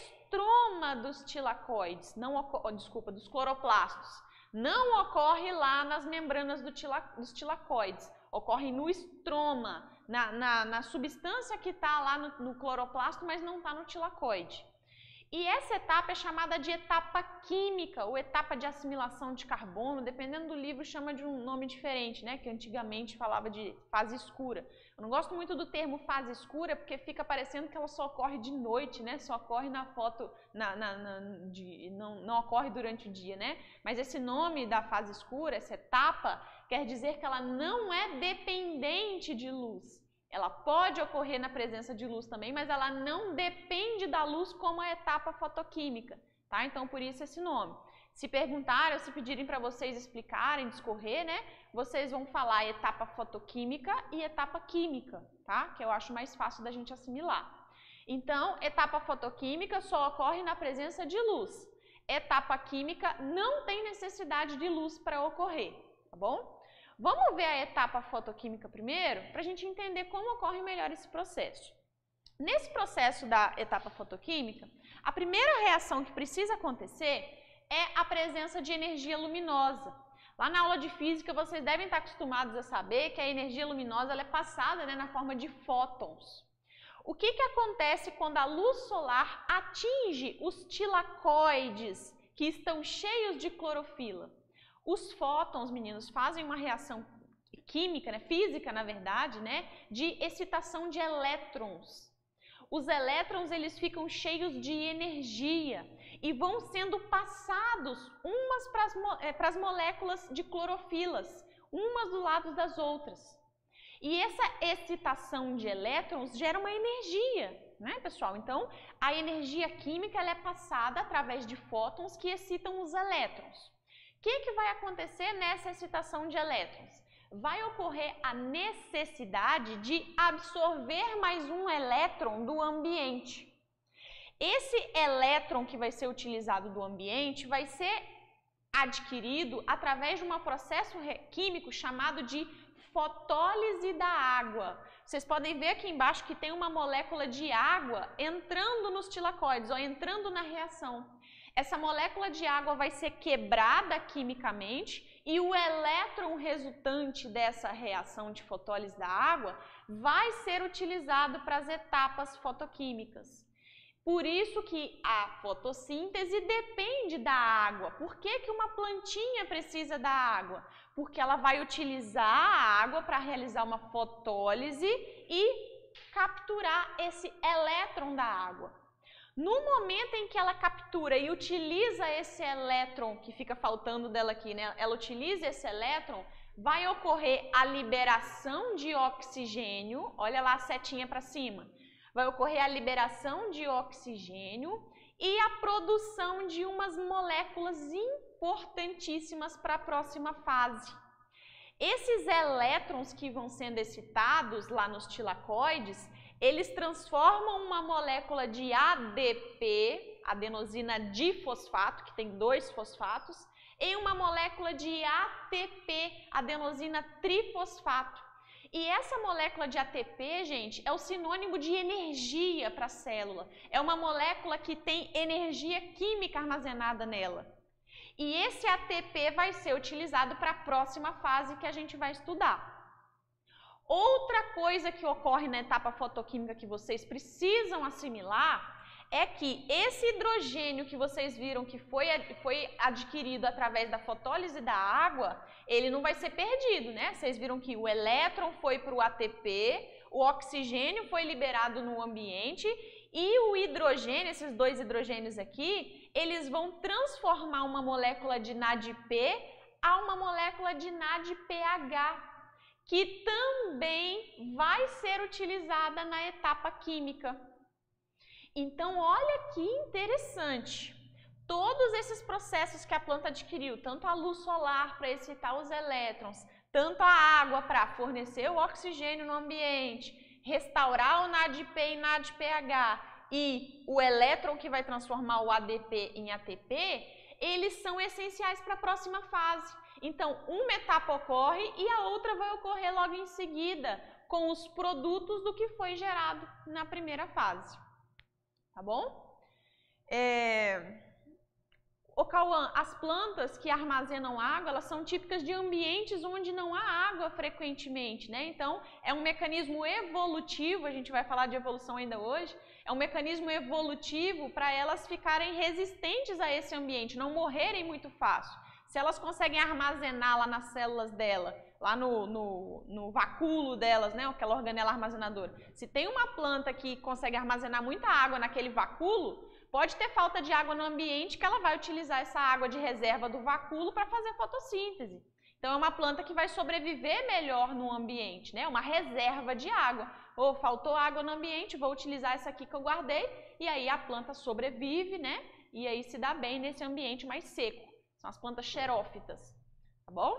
estroma dos tilacoides, não ocorre, desculpa, dos cloroplastos. Não ocorre lá nas membranas do tila, dos tilacoides, ocorre no estroma, na, na, na substância que está lá no, no cloroplasto, mas não está no tilacoide. E essa etapa é chamada de etapa química, ou etapa de assimilação de carbono, dependendo do livro chama de um nome diferente, né? Que antigamente falava de fase escura. Eu não gosto muito do termo fase escura, porque fica parecendo que ela só ocorre de noite, né? Só ocorre na foto, na, na, na, de, não, não ocorre durante o dia, né? Mas esse nome da fase escura, essa etapa, quer dizer que ela não é dependente de luz. Ela pode ocorrer na presença de luz também, mas ela não depende da luz como a etapa fotoquímica, tá? Então, por isso esse nome. Se perguntarem ou se pedirem para vocês explicarem, discorrer, né? Vocês vão falar etapa fotoquímica e etapa química, tá? Que eu acho mais fácil da gente assimilar. Então, etapa fotoquímica só ocorre na presença de luz. Etapa química não tem necessidade de luz para ocorrer, tá bom? Vamos ver a etapa fotoquímica primeiro, para a gente entender como ocorre melhor esse processo. Nesse processo da etapa fotoquímica, a primeira reação que precisa acontecer é a presença de energia luminosa. Lá na aula de física, vocês devem estar acostumados a saber que a energia luminosa ela é passada, né, na forma de fótons. O que, que acontece quando a luz solar atinge os tilacoides que estão cheios de clorofila? Os fótons, meninos, fazem uma reação química, né, física, na verdade, né, de excitação de elétrons. Os elétrons eles ficam cheios de energia e vão sendo passados umas para as moléculas de clorofilas, umas do lado das outras. E essa excitação de elétrons gera uma energia, né, pessoal? Então, a energia química ela é passada através de fótons que excitam os elétrons. O que, que vai acontecer nessa excitação de elétrons? Vai ocorrer a necessidade de absorver mais um elétron do ambiente. Esse elétron que vai ser utilizado do ambiente vai ser adquirido através de um processo químico chamado de fotólise da água. Vocês podem ver aqui embaixo que tem uma molécula de água entrando nos tilacoides, ou entrando na reação. Essa molécula de água vai ser quebrada quimicamente e o elétron resultante dessa reação de fotólise da água vai ser utilizado para as etapas fotoquímicas. Por isso que a fotossíntese depende da água. Por que que uma plantinha precisa da água? Porque ela vai utilizar a água para realizar uma fotólise e capturar esse elétron da água. No momento em que ela captura e utiliza esse elétron, que fica faltando dela aqui, né? Ela utiliza esse elétron, vai ocorrer a liberação de oxigênio, olha lá a setinha para cima, vai ocorrer a liberação de oxigênio e a produção de umas moléculas importantíssimas para a próxima fase. Esses elétrons que vão sendo excitados lá nos tilacoides, eles transformam uma molécula de A D P, adenosina difosfato, que tem dois fosfatos, em uma molécula de A T P, adenosina trifosfato. E essa molécula de A T P, gente, é o sinônimo de energia para a célula. É uma molécula que tem energia química armazenada nela. E esse A T P vai ser utilizado para a próxima fase que a gente vai estudar. Outra coisa que ocorre na etapa fotoquímica que vocês precisam assimilar é que esse hidrogênio que vocês viram que foi, foi adquirido através da fotólise da água, ele não vai ser perdido, né? Vocês viram que o elétron foi para o A T P, o oxigênio foi liberado no ambiente e o hidrogênio, esses dois hidrogênios aqui, eles vão transformar uma molécula de N A D P a uma molécula de N A D P H, que também vai ser utilizada na etapa química. Então, olha que interessante. Todos esses processos que a planta adquiriu, tanto a luz solar para excitar os elétrons, tanto a água para fornecer o oxigênio no ambiente, restaurar o N A D P e N A D P H e o elétron que vai transformar o A D P em A T P, eles são essenciais para a próxima fase. Então, uma etapa ocorre e a outra vai ocorrer logo em seguida, com os produtos do que foi gerado na primeira fase. Tá bom? É... Ô, Cauã, as plantas que armazenam água, elas são típicas de ambientes onde não há água frequentemente, né? Então, é um mecanismo evolutivo, a gente vai falar de evolução ainda hoje, é um mecanismo evolutivo para elas ficarem resistentes a esse ambiente, não morrerem muito fácil. Se elas conseguem armazenar lá nas células dela, lá no, no, no vacúolo delas, né, aquela organela armazenadora, se tem uma planta que consegue armazenar muita água naquele vacúolo, pode ter falta de água no ambiente que ela vai utilizar essa água de reserva do vacúolo para fazer fotossíntese. Então, é uma planta que vai sobreviver melhor no ambiente, né? Uma reserva de água. Ou faltou água no ambiente, vou utilizar essa aqui que eu guardei, e aí a planta sobrevive, né? E aí se dá bem nesse ambiente mais seco. São as plantas xerófitas, tá bom?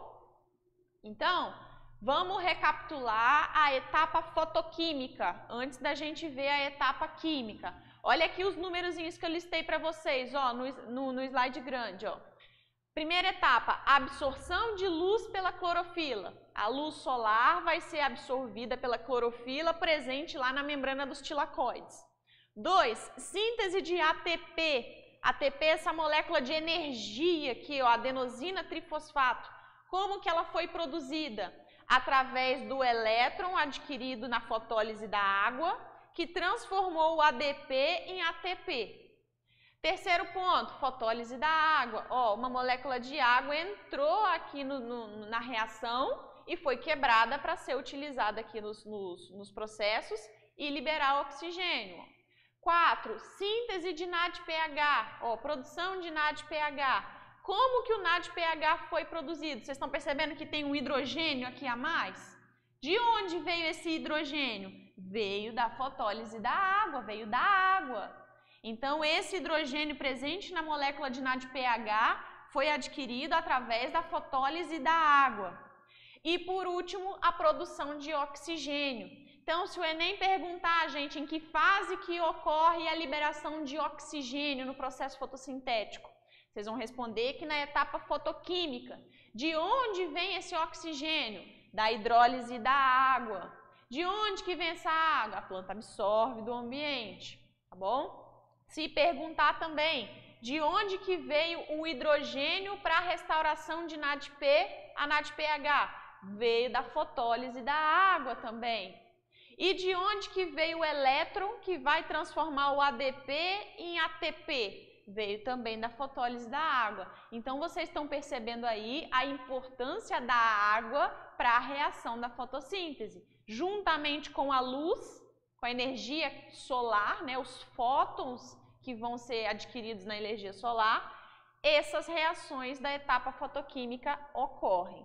Então, vamos recapitular a etapa fotoquímica, antes da gente ver a etapa química. Olha aqui os númerozinhos que eu listei para vocês, ó, no, no, no slide grande, ó. Primeira etapa, absorção de luz pela clorofila. A luz solar vai ser absorvida pela clorofila presente lá na membrana dos tilacoides. Dois, síntese de A T P. A T P é essa molécula de energia aqui, ó, adenosina trifosfato. Como que ela foi produzida? Através do elétron adquirido na fotólise da água, que transformou o A D P em A T P. Terceiro ponto, fotólise da água. Ó, uma molécula de água entrou aqui no, no, na reação e foi quebrada para ser utilizada aqui nos, nos, nos processos e liberar oxigênio. Quatro, síntese de N A D P H, ó, produção de N A D P H. Como que o N A D P H foi produzido? Vocês estão percebendo que tem um hidrogênio aqui a mais? De onde veio esse hidrogênio? Veio da fotólise da água, veio da água. Então, esse hidrogênio presente na molécula de N A D P H foi adquirido através da fotólise da água. E, por último, a produção de oxigênio. Então, se o Enem perguntar, gente, em que fase que ocorre a liberação de oxigênio no processo fotossintético, vocês vão responder que na etapa fotoquímica. De onde vem esse oxigênio? Da hidrólise da água. De onde que vem essa água? A planta absorve do ambiente, tá bom? Se perguntar também, de onde que veio o hidrogênio para a restauração de N A D P a N A D P H? Veio da fotólise da água também. E de onde que veio o elétron que vai transformar o A D P em A T P? Veio também da fotólise da água. Então, vocês estão percebendo aí a importância da água para a reação da fotossíntese. Juntamente com a luz, com a energia solar, né, os fótons que vão ser adquiridos na energia solar, essas reações da etapa fotoquímica ocorrem.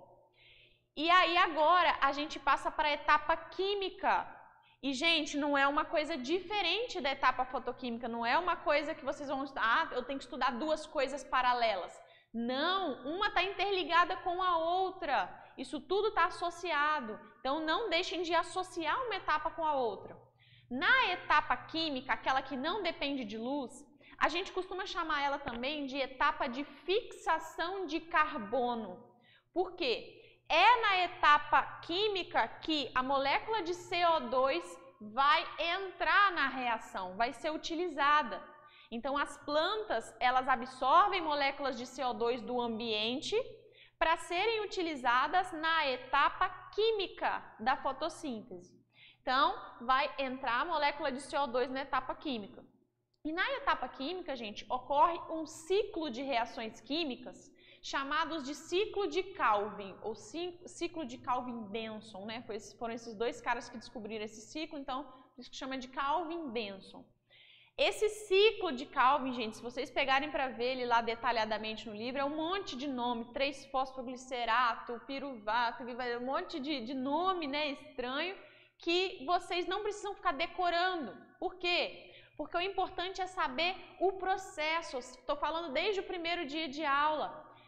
E aí agora a gente passa para a etapa química. E, gente, não é uma coisa diferente da etapa fotoquímica, não é uma coisa que vocês vão estudar, ah, eu tenho que estudar duas coisas paralelas. Não, uma está interligada com a outra. Isso tudo está associado. Então, não deixem de associar uma etapa com a outra. Na etapa química, aquela que não depende de luz, a gente costuma chamar ela também de etapa de fixação de carbono. Por quê? É na etapa química que a molécula de C O dois vai entrar na reação, vai ser utilizada. Então, as plantas, elas absorvem moléculas de C O dois do ambiente para serem utilizadas na etapa química da fotossíntese. Então, vai entrar a molécula de C O dois na etapa química. E na etapa química, gente, ocorre um ciclo de reações químicas chamados de ciclo de Calvin, ou ciclo de Calvin-Benson, né? Foram esses dois caras que descobriram esse ciclo, então, por isso que chama de Calvin-Benson. Esse ciclo de Calvin, gente, se vocês pegarem para ver ele lá detalhadamente no livro, é um monte de nome, três fosfoglicerato, piruvato, um monte de, de nome, né, estranho, que vocês não precisam ficar decorando. Por quê? Porque o importante é saber o processo. Estou falando desde o primeiro dia de aula.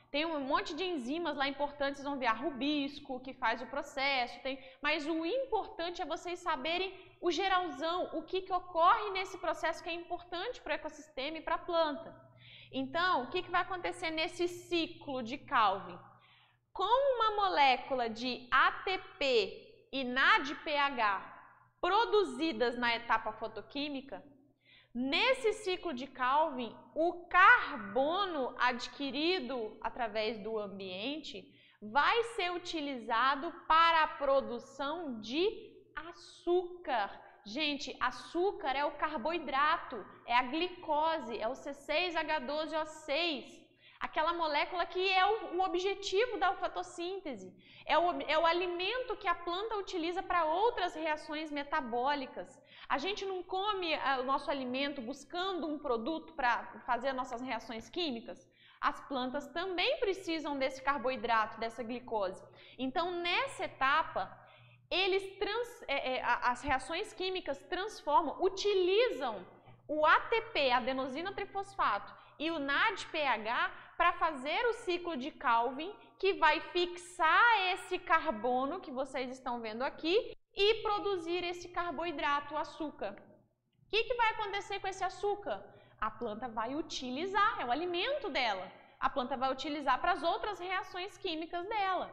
Tem um monte de enzimas lá importantes, vocês vão ver a rubisco, que faz o processo, tem... mas o importante é vocês saberem o geralzão, o que, que ocorre nesse processo que é importante para o ecossistema e para a planta. Então, o que, que vai acontecer nesse ciclo de Calvin? Com uma molécula de A T P e N A D P H produzidas na etapa fotoquímica, nesse ciclo de Calvin, o carbono adquirido através do ambiente vai ser utilizado para a produção de açúcar. Gente, açúcar é o carboidrato, é a glicose, é o C seis H doze O seis, aquela molécula que é o, o objetivo da fotossíntese, é o, é o alimento que a planta utiliza para outras reações metabólicas. A gente não come o nosso alimento buscando um produto para fazer nossas reações químicas? As plantas também precisam desse carboidrato, dessa glicose. Então, nessa etapa, eles trans, é, é, as reações químicas transformam, utilizam o A T P, adenosina trifosfato, e o N A D P H para fazer o ciclo de Calvin, que vai fixar esse carbono que vocês estão vendo aqui e produzir esse carboidrato, o açúcar. O que, que vai acontecer com esse açúcar? A planta vai utilizar, é o alimento dela. A planta vai utilizar para as outras reações químicas dela.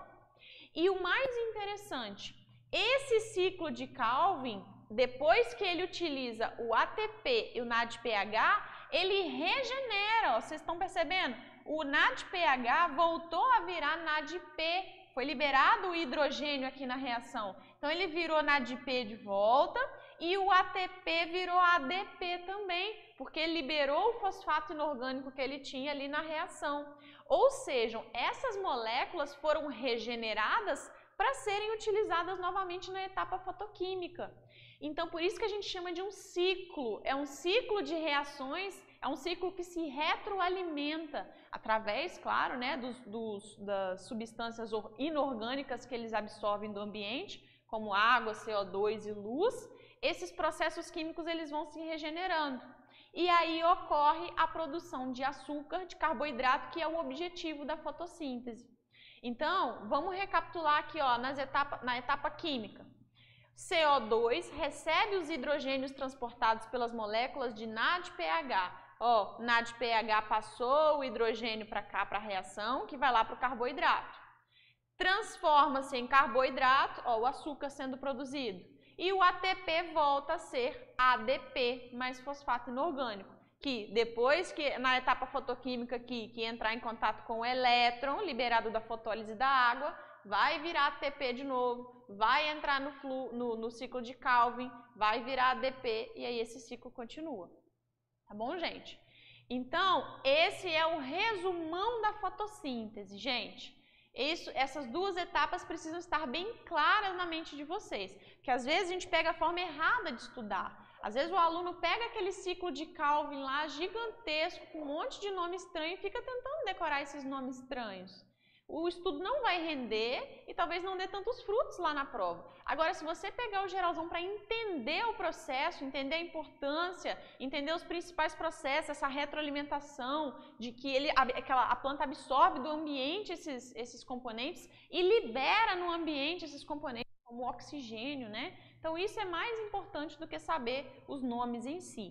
E o mais interessante, esse ciclo de Calvin, depois que ele utiliza o A T P e o N A D P H, ele regenera, ó, vocês estão percebendo? O N A D P H voltou a virar N A D P, foi liberado o hidrogênio aqui na reação. Então, ele virou N A D P de volta e o A T P virou A D P também, porque ele liberou o fosfato inorgânico que ele tinha ali na reação. Ou seja, essas moléculas foram regeneradas para serem utilizadas novamente na etapa fotoquímica. Então, por isso que a gente chama de um ciclo. É um ciclo de reações, é um ciclo que se retroalimenta através, claro, né, dos, dos, das substâncias inorgânicas que eles absorvem do ambiente, como água, C O dois e luz. Esses processos químicos eles vão se regenerando. E aí ocorre a produção de açúcar, de carboidrato, que é o objetivo da fotossíntese. Então, vamos recapitular aqui, ó, nas etapa, na etapa química. C O dois recebe os hidrogênios transportados pelas moléculas de N A D P H. Ó, N A D P H passou o hidrogênio para cá, para a reação, que vai lá para o carboidrato. Transforma-se em carboidrato, ó, o açúcar sendo produzido. E o A T P volta a ser A D P, mais fosfato inorgânico, que depois que, na etapa fotoquímica aqui, que entrar em contato com o elétron, liberado da fotólise da água, vai virar A T P de novo, vai entrar no, flu, no, no ciclo de Calvin, vai virar A D P e aí esse ciclo continua. Tá bom, gente? Então, esse é o resumão da fotossíntese, gente. Isso, essas duas etapas precisam estar bem claras na mente de vocês, que às vezes a gente pega a forma errada de estudar. Às vezes o aluno pega aquele ciclo de Calvin lá gigantesco, com um monte de nome estranho e fica tentando decorar esses nomes estranhos. O estudo não vai render e talvez não dê tantos frutos lá na prova. Agora, se você pegar o geralzão para entender o processo, entender a importância, entender os principais processos, essa retroalimentação, de que ele, aquela, a planta absorve do ambiente esses, esses componentes e libera no ambiente esses componentes, como o oxigênio, né? Então, isso é mais importante do que saber os nomes em si.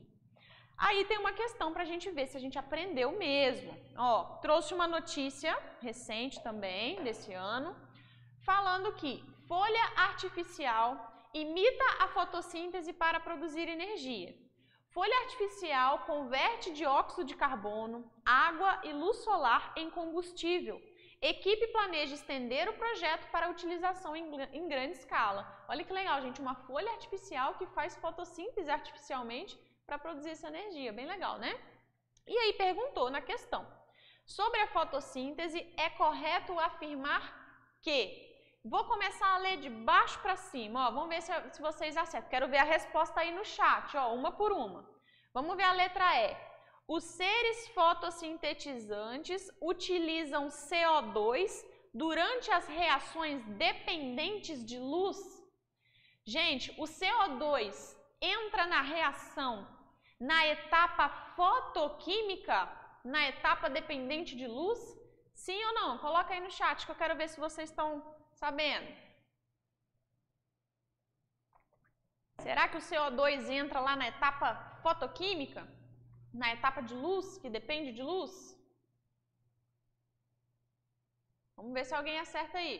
Aí tem uma questão para a gente ver se a gente aprendeu mesmo. Ó, trouxe uma notícia recente também, desse ano, falando que folha artificial imita a fotossíntese para produzir energia. Folha artificial converte dióxido de carbono, água e luz solar em combustível. Equipe planeja estender o projeto para utilização em, em grande escala. Olha que legal, gente, uma folha artificial que faz fotossíntese artificialmente para produzir essa energia, bem legal, né? E aí perguntou na questão, sobre a fotossíntese, é correto afirmar que, vou começar a ler de baixo para cima, ó, vamos ver se, se vocês acertam, quero ver a resposta aí no chat, ó, uma por uma. Vamos ver a letra E. Os seres fotossintetizantes utilizam C O dois durante as reações dependentes de luz? Gente, o C O dois entra na reação na etapa fotoquímica, na etapa dependente de luz? Sim ou não? Coloca aí no chat que eu quero ver se vocês estão sabendo. Será que o C O dois entra lá na etapa fotoquímica? Na etapa de luz, que depende de luz? Vamos ver se alguém acerta aí.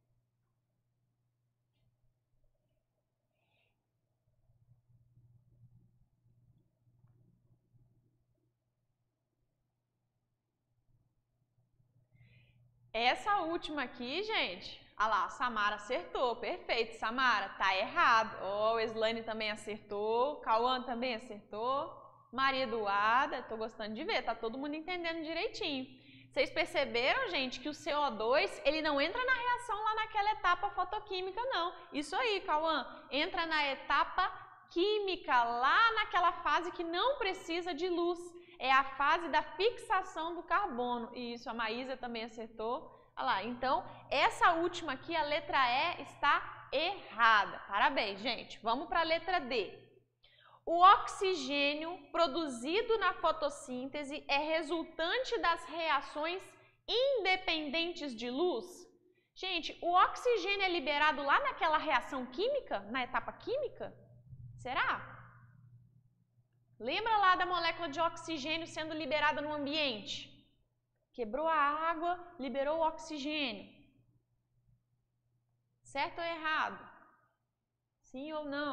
Essa última aqui, gente, ah lá, a Samara acertou, perfeito, Samara, tá errado. Ó, oh, o Eslane também acertou, Cauã também acertou, Maria Eduarda, tô gostando de ver, tá todo mundo entendendo direitinho. Vocês perceberam, gente, que o C O dois, ele não entra na reação lá naquela etapa fotoquímica, não. Isso aí, Cauã, entra na etapa química, lá naquela fase que não precisa de luz. É a fase da fixação do carbono. Isso, a Maísa também acertou. Olha lá, então, essa última aqui, a letra E, está errada. Parabéns, gente. Vamos para a letra D. O oxigênio produzido na fotossíntese é resultante das reações independentes de luz? Gente, o oxigênio é liberado lá naquela reação química, na etapa química? Será? Lembra lá da molécula de oxigênio sendo liberada no ambiente? Quebrou a água, liberou o oxigênio. Certo ou errado? Sim ou não?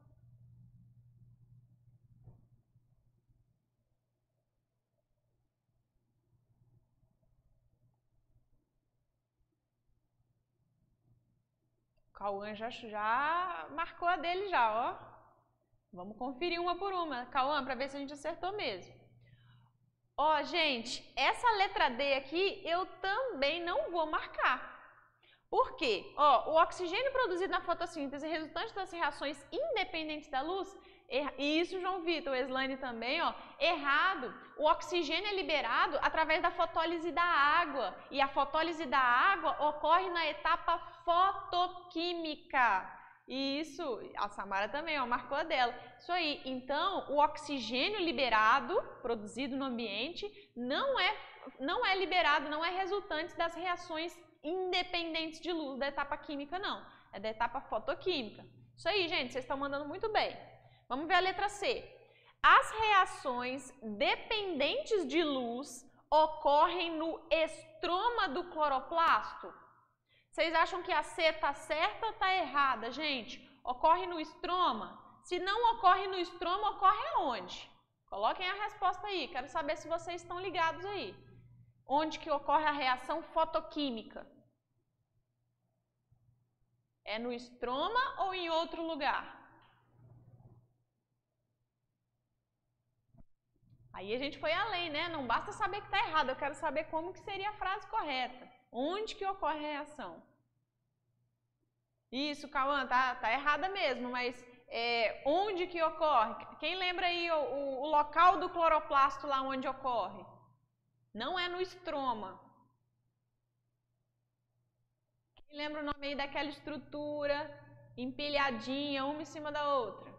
O Cauã já, já marcou a dele já, ó. Vamos conferir uma por uma, Cauã, para ver se a gente acertou mesmo. Ó, gente, essa letra D aqui eu também não vou marcar. Por quê? Ó, o oxigênio produzido na fotossíntese resultante das reações independentes da luz, er... isso, João Vitor, o Eslane também, ó, errado. O oxigênio é liberado através da fotólise da água, e a fotólise da água ocorre na etapa fotoquímica. Isso, a Samara também, ó, marcou a dela. Isso aí, então, o oxigênio liberado, produzido no ambiente, não é, não é liberado, não é resultante das reações independentes de luz da etapa química, não. É da etapa fotoquímica. Isso aí, gente, vocês estão mandando muito bem. Vamos ver a letra C. As reações dependentes de luz ocorrem no estroma do cloroplasto? Vocês acham que a C está certa ou está errada, gente? Ocorre no estroma? Se não ocorre no estroma, ocorre aonde? Coloquem a resposta aí, quero saber se vocês estão ligados aí. Onde que ocorre a reação fotoquímica? É no estroma ou em outro lugar? Aí a gente foi além, né? Não basta saber que está errado, eu quero saber como que seria a frase correta. Onde que ocorre a reação? Isso, Cauã, tá, tá errada mesmo, mas é, onde que ocorre? Quem lembra aí o, o, o local do cloroplasto lá onde ocorre? Não é no estroma. Quem lembra o nome aí daquela estrutura empilhadinha, uma em cima da outra?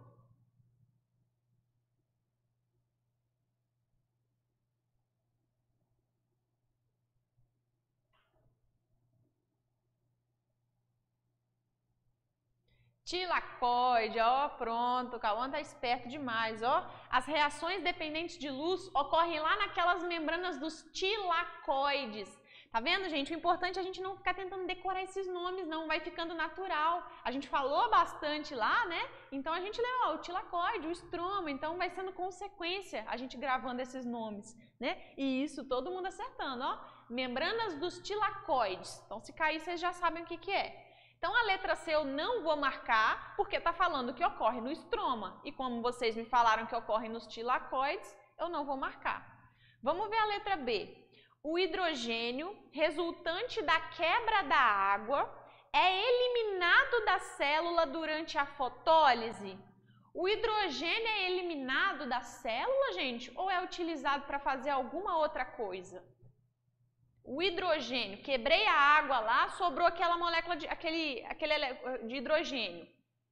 Tilacoide, ó, pronto, o Cauã tá esperto demais, ó. As reações dependentes de luz ocorrem lá naquelas membranas dos tilacoides. Tá vendo, gente? O importante é a gente não ficar tentando decorar esses nomes, não, vai ficando natural. A gente falou bastante lá, né? Então a gente leu ó, o tilacoide, o estroma, então vai sendo consequência a gente gravando esses nomes, né? E isso todo mundo acertando, ó. Membranas dos tilacoides. Então se cair, vocês já sabem o que que é. Então, a letra C eu não vou marcar, porque está falando que ocorre no estroma. E como vocês me falaram que ocorre nos tilacoides, eu não vou marcar. Vamos ver a letra B. O hidrogênio, resultante da quebra da água, é eliminado da célula durante a fotólise? O hidrogênio é eliminado da célula, gente, ou é utilizado para fazer alguma outra coisa? O hidrogênio, quebrei a água lá, sobrou aquela molécula, de, aquele, aquele de hidrogênio.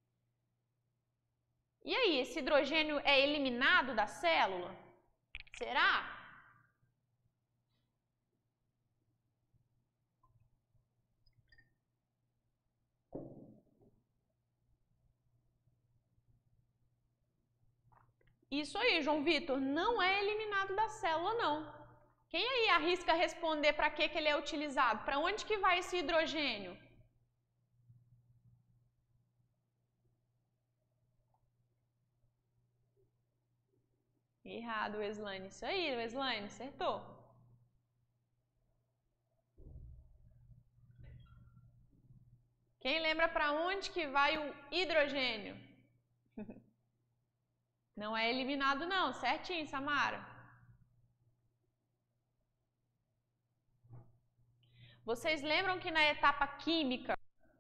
E aí, esse hidrogênio é eliminado da célula? Será? Isso aí, João Vitor, não é eliminado da célula, não. Quem aí arrisca responder para que, que ele é utilizado? Para onde que vai esse hidrogênio? Errado, Weslane. Isso aí, Weslane, acertou. Quem lembra para onde que vai o hidrogênio? Não é eliminado não, certinho, Samara. Vocês lembram que na etapa química,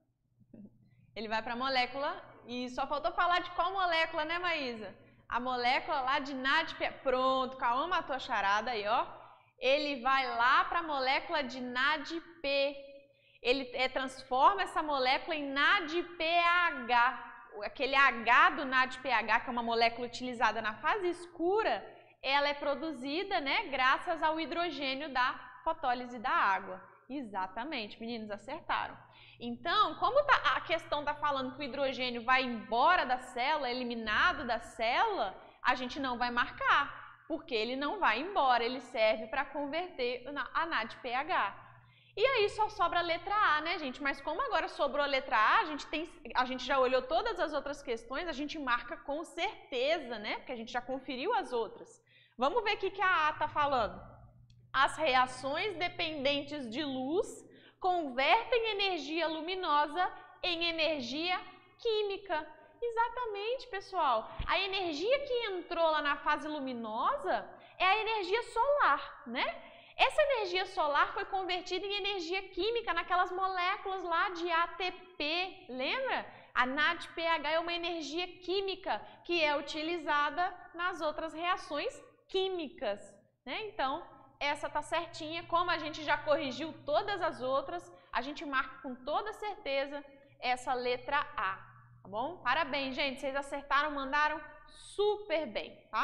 ele vai para a molécula, e só faltou falar de qual molécula, né, Maísa? A molécula lá de N A D P A H. Pronto, Cauã matou a charada aí, ó. Ele vai lá para a molécula de N A D P. Ele é, transforma essa molécula em N A D P H. Aquele H do N A D P H, que é uma molécula utilizada na fase escura, ela é produzida, né, graças ao hidrogênio da fotólise da água. Exatamente, meninos, acertaram. Então, como tá, a questão está falando que o hidrogênio vai embora da célula, eliminado da célula, a gente não vai marcar, porque ele não vai embora, ele serve para converter a N A D P H. E aí só sobra a letra A, né, gente? Mas como agora sobrou a letra A, a gente, tem, a gente já olhou todas as outras questões, a gente marca com certeza, né? Porque a gente já conferiu as outras. Vamos ver o que, que a A está falando. As reações dependentes de luz convertem energia luminosa em energia química. Exatamente, pessoal. A energia que entrou lá na fase luminosa é a energia solar, né? Essa energia solar foi convertida em energia química naquelas moléculas lá de A T P, lembra? A N A D P H é uma energia química que é utilizada nas outras reações químicas, né? Então, essa tá certinha. Como a gente já corrigiu todas as outras, a gente marca com toda certeza essa letra A, tá bom? Parabéns, gente, vocês acertaram, mandaram super bem, tá?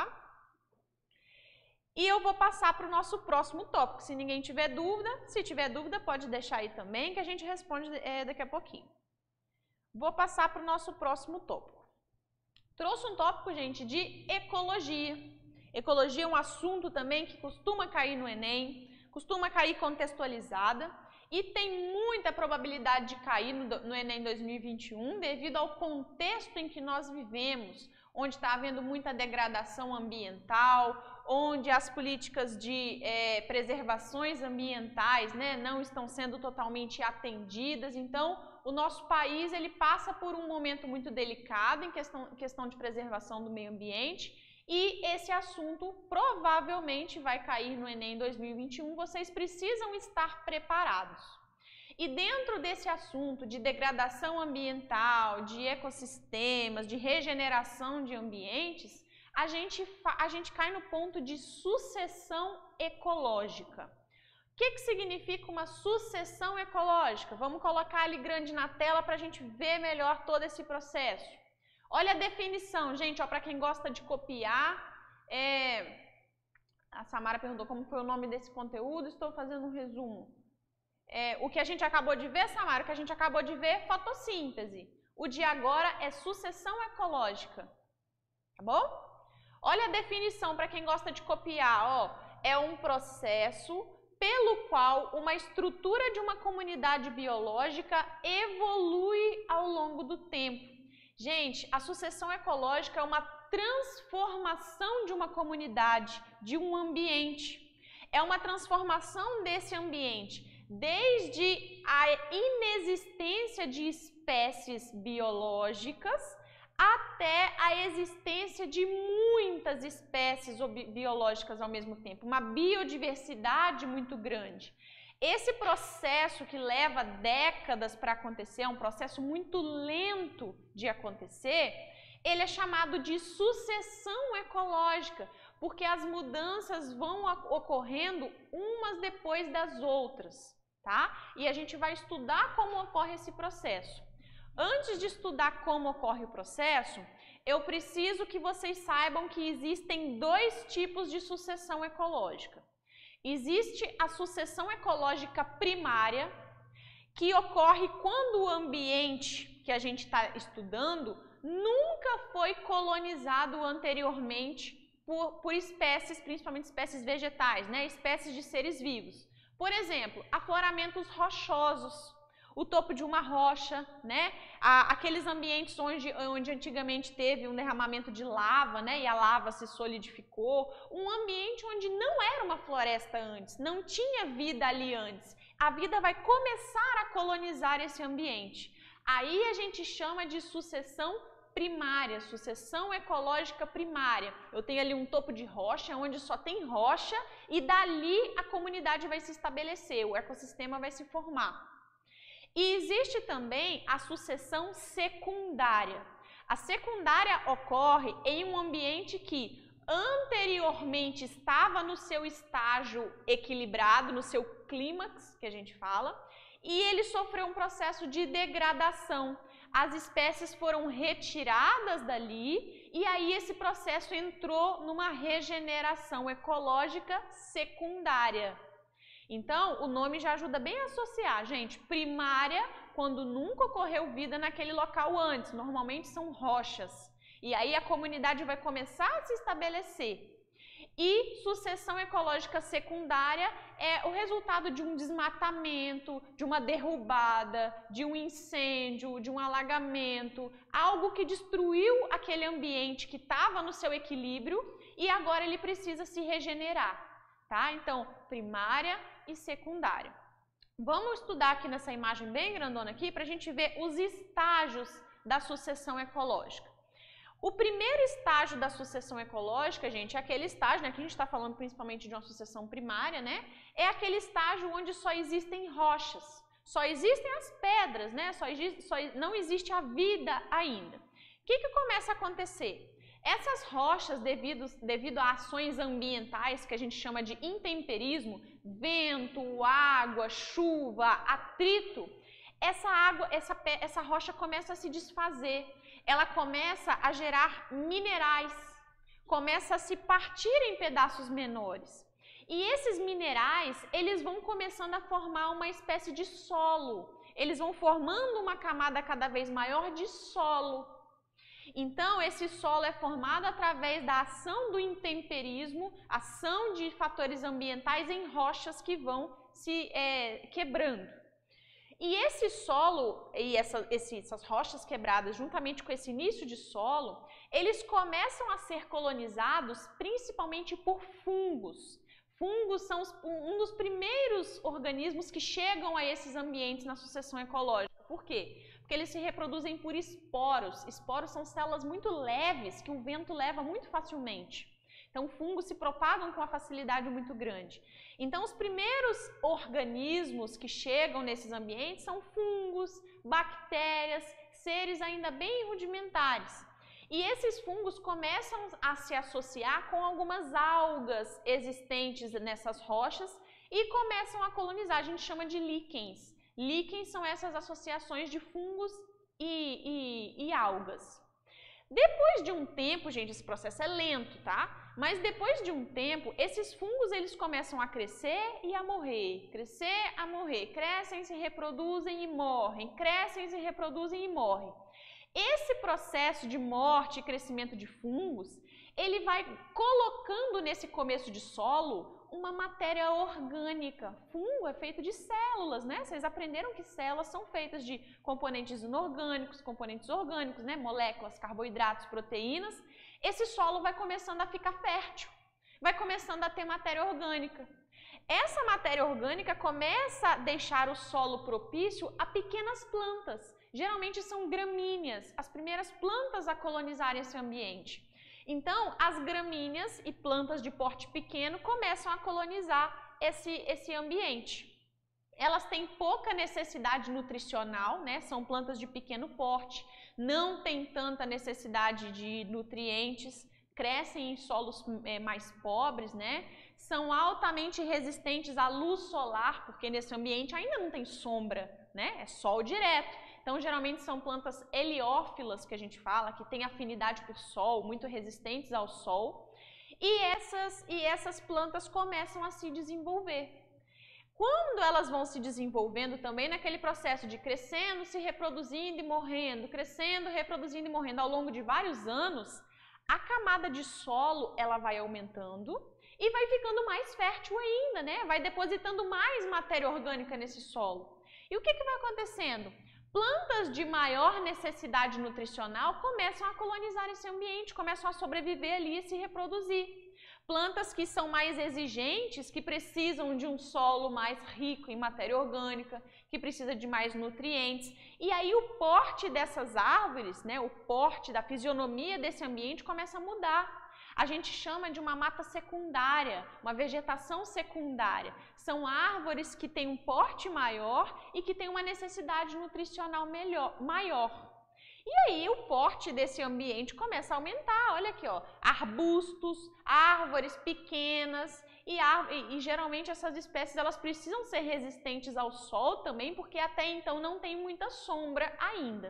E eu vou passar para o nosso próximo tópico. Se ninguém tiver dúvida, se tiver dúvida, pode deixar aí também, que a gente responde é, daqui a pouquinho. Vou passar para o nosso próximo tópico. Trouxe um tópico, gente, de ecologia. Ecologia é um assunto também que costuma cair no Enem, costuma cair contextualizada e tem muita probabilidade de cair no, no Enem dois mil e vinte e um devido ao contexto em que nós vivemos, onde está havendo muita degradação ambiental, onde as políticas de é, preservações ambientais, né, não estão sendo totalmente atendidas. Então, o nosso país ele passa por um momento muito delicado em questão, questão de preservação do meio ambiente. E esse assunto provavelmente vai cair no Enem dois mil e vinte e um, vocês precisam estar preparados. E dentro desse assunto de degradação ambiental, de ecossistemas, de regeneração de ambientes, a gente, a gente cai no ponto de sucessão ecológica. O que, que significa uma sucessão ecológica? Vamos colocar ali grande na tela para a gente ver melhor todo esse processo. Olha a definição, gente, para quem gosta de copiar. É... A Samara perguntou como foi o nome desse conteúdo, estou fazendo um resumo. É, o que a gente acabou de ver, Samara, o que a gente acabou de ver, fotossíntese. O de agora é sucessão ecológica, tá bom? Olha a definição para quem gosta de copiar, ó. É um processo pelo qual uma estrutura de uma comunidade biológica evolui ao longo do tempo. Gente, a sucessão ecológica é uma transformação de uma comunidade, de um ambiente. É uma transformação desse ambiente, desde a inexistência de espécies biológicas até a existência de muitas espécies biológicas ao mesmo tempo, uma biodiversidade muito grande. Esse processo que leva décadas para acontecer, é um processo muito lento de acontecer, ele é chamado de sucessão ecológica, porque as mudanças vão ocorrendo umas depois das outras, tá? E a gente vai estudar como ocorre esse processo. Antes de estudar como ocorre o processo, eu preciso que vocês saibam que existem dois tipos de sucessão ecológica. Existe a sucessão ecológica primária, que ocorre quando o ambiente que a gente está estudando nunca foi colonizado anteriormente por, por espécies, principalmente espécies vegetais, né? Espécies de seres vivos. Por exemplo, afloramentos rochosos, o topo de uma rocha, né? Aqueles ambientes onde, onde antigamente teve um derramamento de lava, né? E a lava se solidificou, um ambiente onde não era uma floresta antes, não tinha vida ali antes. A vida vai começar a colonizar esse ambiente. Aí a gente chama de sucessão primária, sucessão ecológica primária. Eu tenho ali um topo de rocha, onde só tem rocha, e dali a comunidade vai se estabelecer, o ecossistema vai se formar. E existe também a sucessão secundária. A secundária ocorre em um ambiente que anteriormente estava no seu estágio equilibrado, no seu clímax, que a gente fala, e ele sofreu um processo de degradação. As espécies foram retiradas dali e aí esse processo entrou numa regeneração ecológica secundária. Então, o nome já ajuda bem a associar, gente. Primária, quando nunca ocorreu vida naquele local antes, normalmente são rochas. E aí a comunidade vai começar a se estabelecer. E sucessão ecológica secundária é o resultado de um desmatamento, de uma derrubada, de um incêndio, de um alagamento, algo que destruiu aquele ambiente que estava no seu equilíbrio e agora ele precisa se regenerar, tá? Então, primária e secundária. Vamos estudar aqui nessa imagem bem grandona aqui para a gente ver os estágios da sucessão ecológica. O primeiro estágio da sucessão ecológica, gente, é aquele estágio, né, que a gente está falando principalmente de uma sucessão primária, né? É aquele estágio onde só existem rochas, só existem as pedras, né? Só, existe, só não existe a vida ainda. O que, que começa a acontecer? Essas rochas, devido, devido a ações ambientais, que a gente chama de intemperismo, vento, água, chuva, atrito, essa água, essa, essa rocha começa a se desfazer. Ela começa a gerar minerais, começa a se partir em pedaços menores. E esses minerais, eles vão começando a formar uma espécie de solo. Eles vão formando uma camada cada vez maior de solo. Então, esse solo é formado através da ação do intemperismo, ação de fatores ambientais em rochas que vão se é, quebrando. E esse solo e essa, esse, essas rochas quebradas, juntamente com esse início de solo, eles começam a ser colonizados principalmente por fungos. Fungos são os, um dos primeiros organismos que chegam a esses ambientes na sucessão ecológica. Por quê? Porque eles se reproduzem por esporos. Esporos são células muito leves que o vento leva muito facilmente. Então, fungos se propagam com uma facilidade muito grande. Então, os primeiros organismos que chegam nesses ambientes são fungos, bactérias, seres ainda bem rudimentares. E esses fungos começam a se associar com algumas algas existentes nessas rochas e começam a colonizar. A gente chama de líquens. Líquens são essas associações de fungos e, e, e algas. Depois de um tempo, gente, esse processo é lento, tá? Mas depois de um tempo, esses fungos eles começam a crescer e a morrer, crescer, a morrer, crescem, se reproduzem e morrem, crescem, se reproduzem e morrem. Esse processo de morte e crescimento de fungos, ele vai colocando nesse começo de solo uma matéria orgânica. Fungo é feito de células, né? Vocês aprenderam que células são feitas de componentes inorgânicos, componentes orgânicos, né? Moléculas, carboidratos, proteínas. Esse solo vai começando a ficar fértil, vai começando a ter matéria orgânica. Essa matéria orgânica começa a deixar o solo propício a pequenas plantas. Geralmente são gramíneas, as primeiras plantas a colonizarem esse ambiente. Então, as gramíneas e plantas de porte pequeno começam a colonizar esse, esse ambiente. Elas têm pouca necessidade nutricional, né? São plantas de pequeno porte, não têm tanta necessidade de nutrientes, crescem em solos é, mais pobres, né? São altamente resistentes à luz solar, porque nesse ambiente ainda não tem sombra, né? É sol direto. Então, geralmente são plantas heliófilas, que a gente fala, que têm afinidade por sol, muito resistentes ao sol. E essas, e essas plantas começam a se desenvolver. Quando elas vão se desenvolvendo também naquele processo de crescendo, se reproduzindo e morrendo, crescendo, reproduzindo e morrendo ao longo de vários anos, a camada de solo ela vai aumentando e vai ficando mais fértil ainda, né? Vai depositando mais matéria orgânica nesse solo. E o que, que vai acontecendo? Plantas de maior necessidade nutricional começam a colonizar esse ambiente, começam a sobreviver ali e se reproduzir. Plantas que são mais exigentes, que precisam de um solo mais rico em matéria orgânica, que precisa de mais nutrientes. E aí o porte dessas árvores, né, o porte da fisionomia desse ambiente começa a mudar. A gente chama de uma mata secundária, uma vegetação secundária. São árvores que têm um porte maior e que têm uma necessidade nutricional melhor, maior. E aí o porte desse ambiente começa a aumentar, olha aqui, ó, arbustos, árvores pequenas e, e, e geralmente essas espécies elas precisam ser resistentes ao sol também, porque até então não tem muita sombra ainda.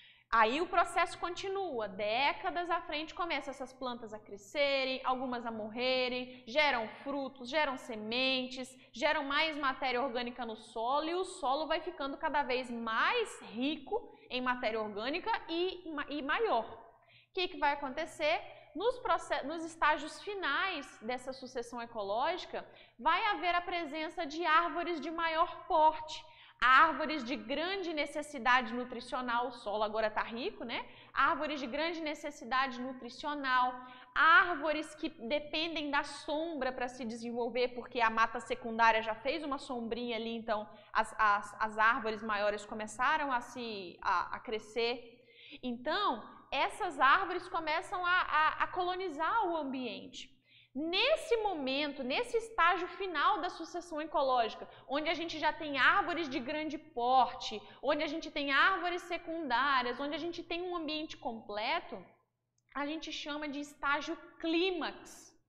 Aí o processo continua, décadas à frente começam essas plantas a crescerem, algumas a morrerem, geram frutos, geram sementes, geram mais matéria orgânica no solo e o solo vai ficando cada vez mais rico em matéria orgânica e, e maior. O que, que vai acontecer? Nos, processos, nos estágios finais dessa sucessão ecológica, vai haver a presença de árvores de maior porte, árvores de grande necessidade nutricional, o solo agora está rico, né? Árvores de grande necessidade nutricional, árvores que dependem da sombra para se desenvolver, porque a mata secundária já fez uma sombrinha ali, então as, as, as árvores maiores começaram a, se, a, a crescer. Então, essas árvores começam a, a, a colonizar o ambiente. Nesse momento, nesse estágio final da sucessão ecológica, onde a gente já tem árvores de grande porte, onde a gente tem árvores secundárias, onde a gente tem um ambiente completo, a gente chama de estágio clímax.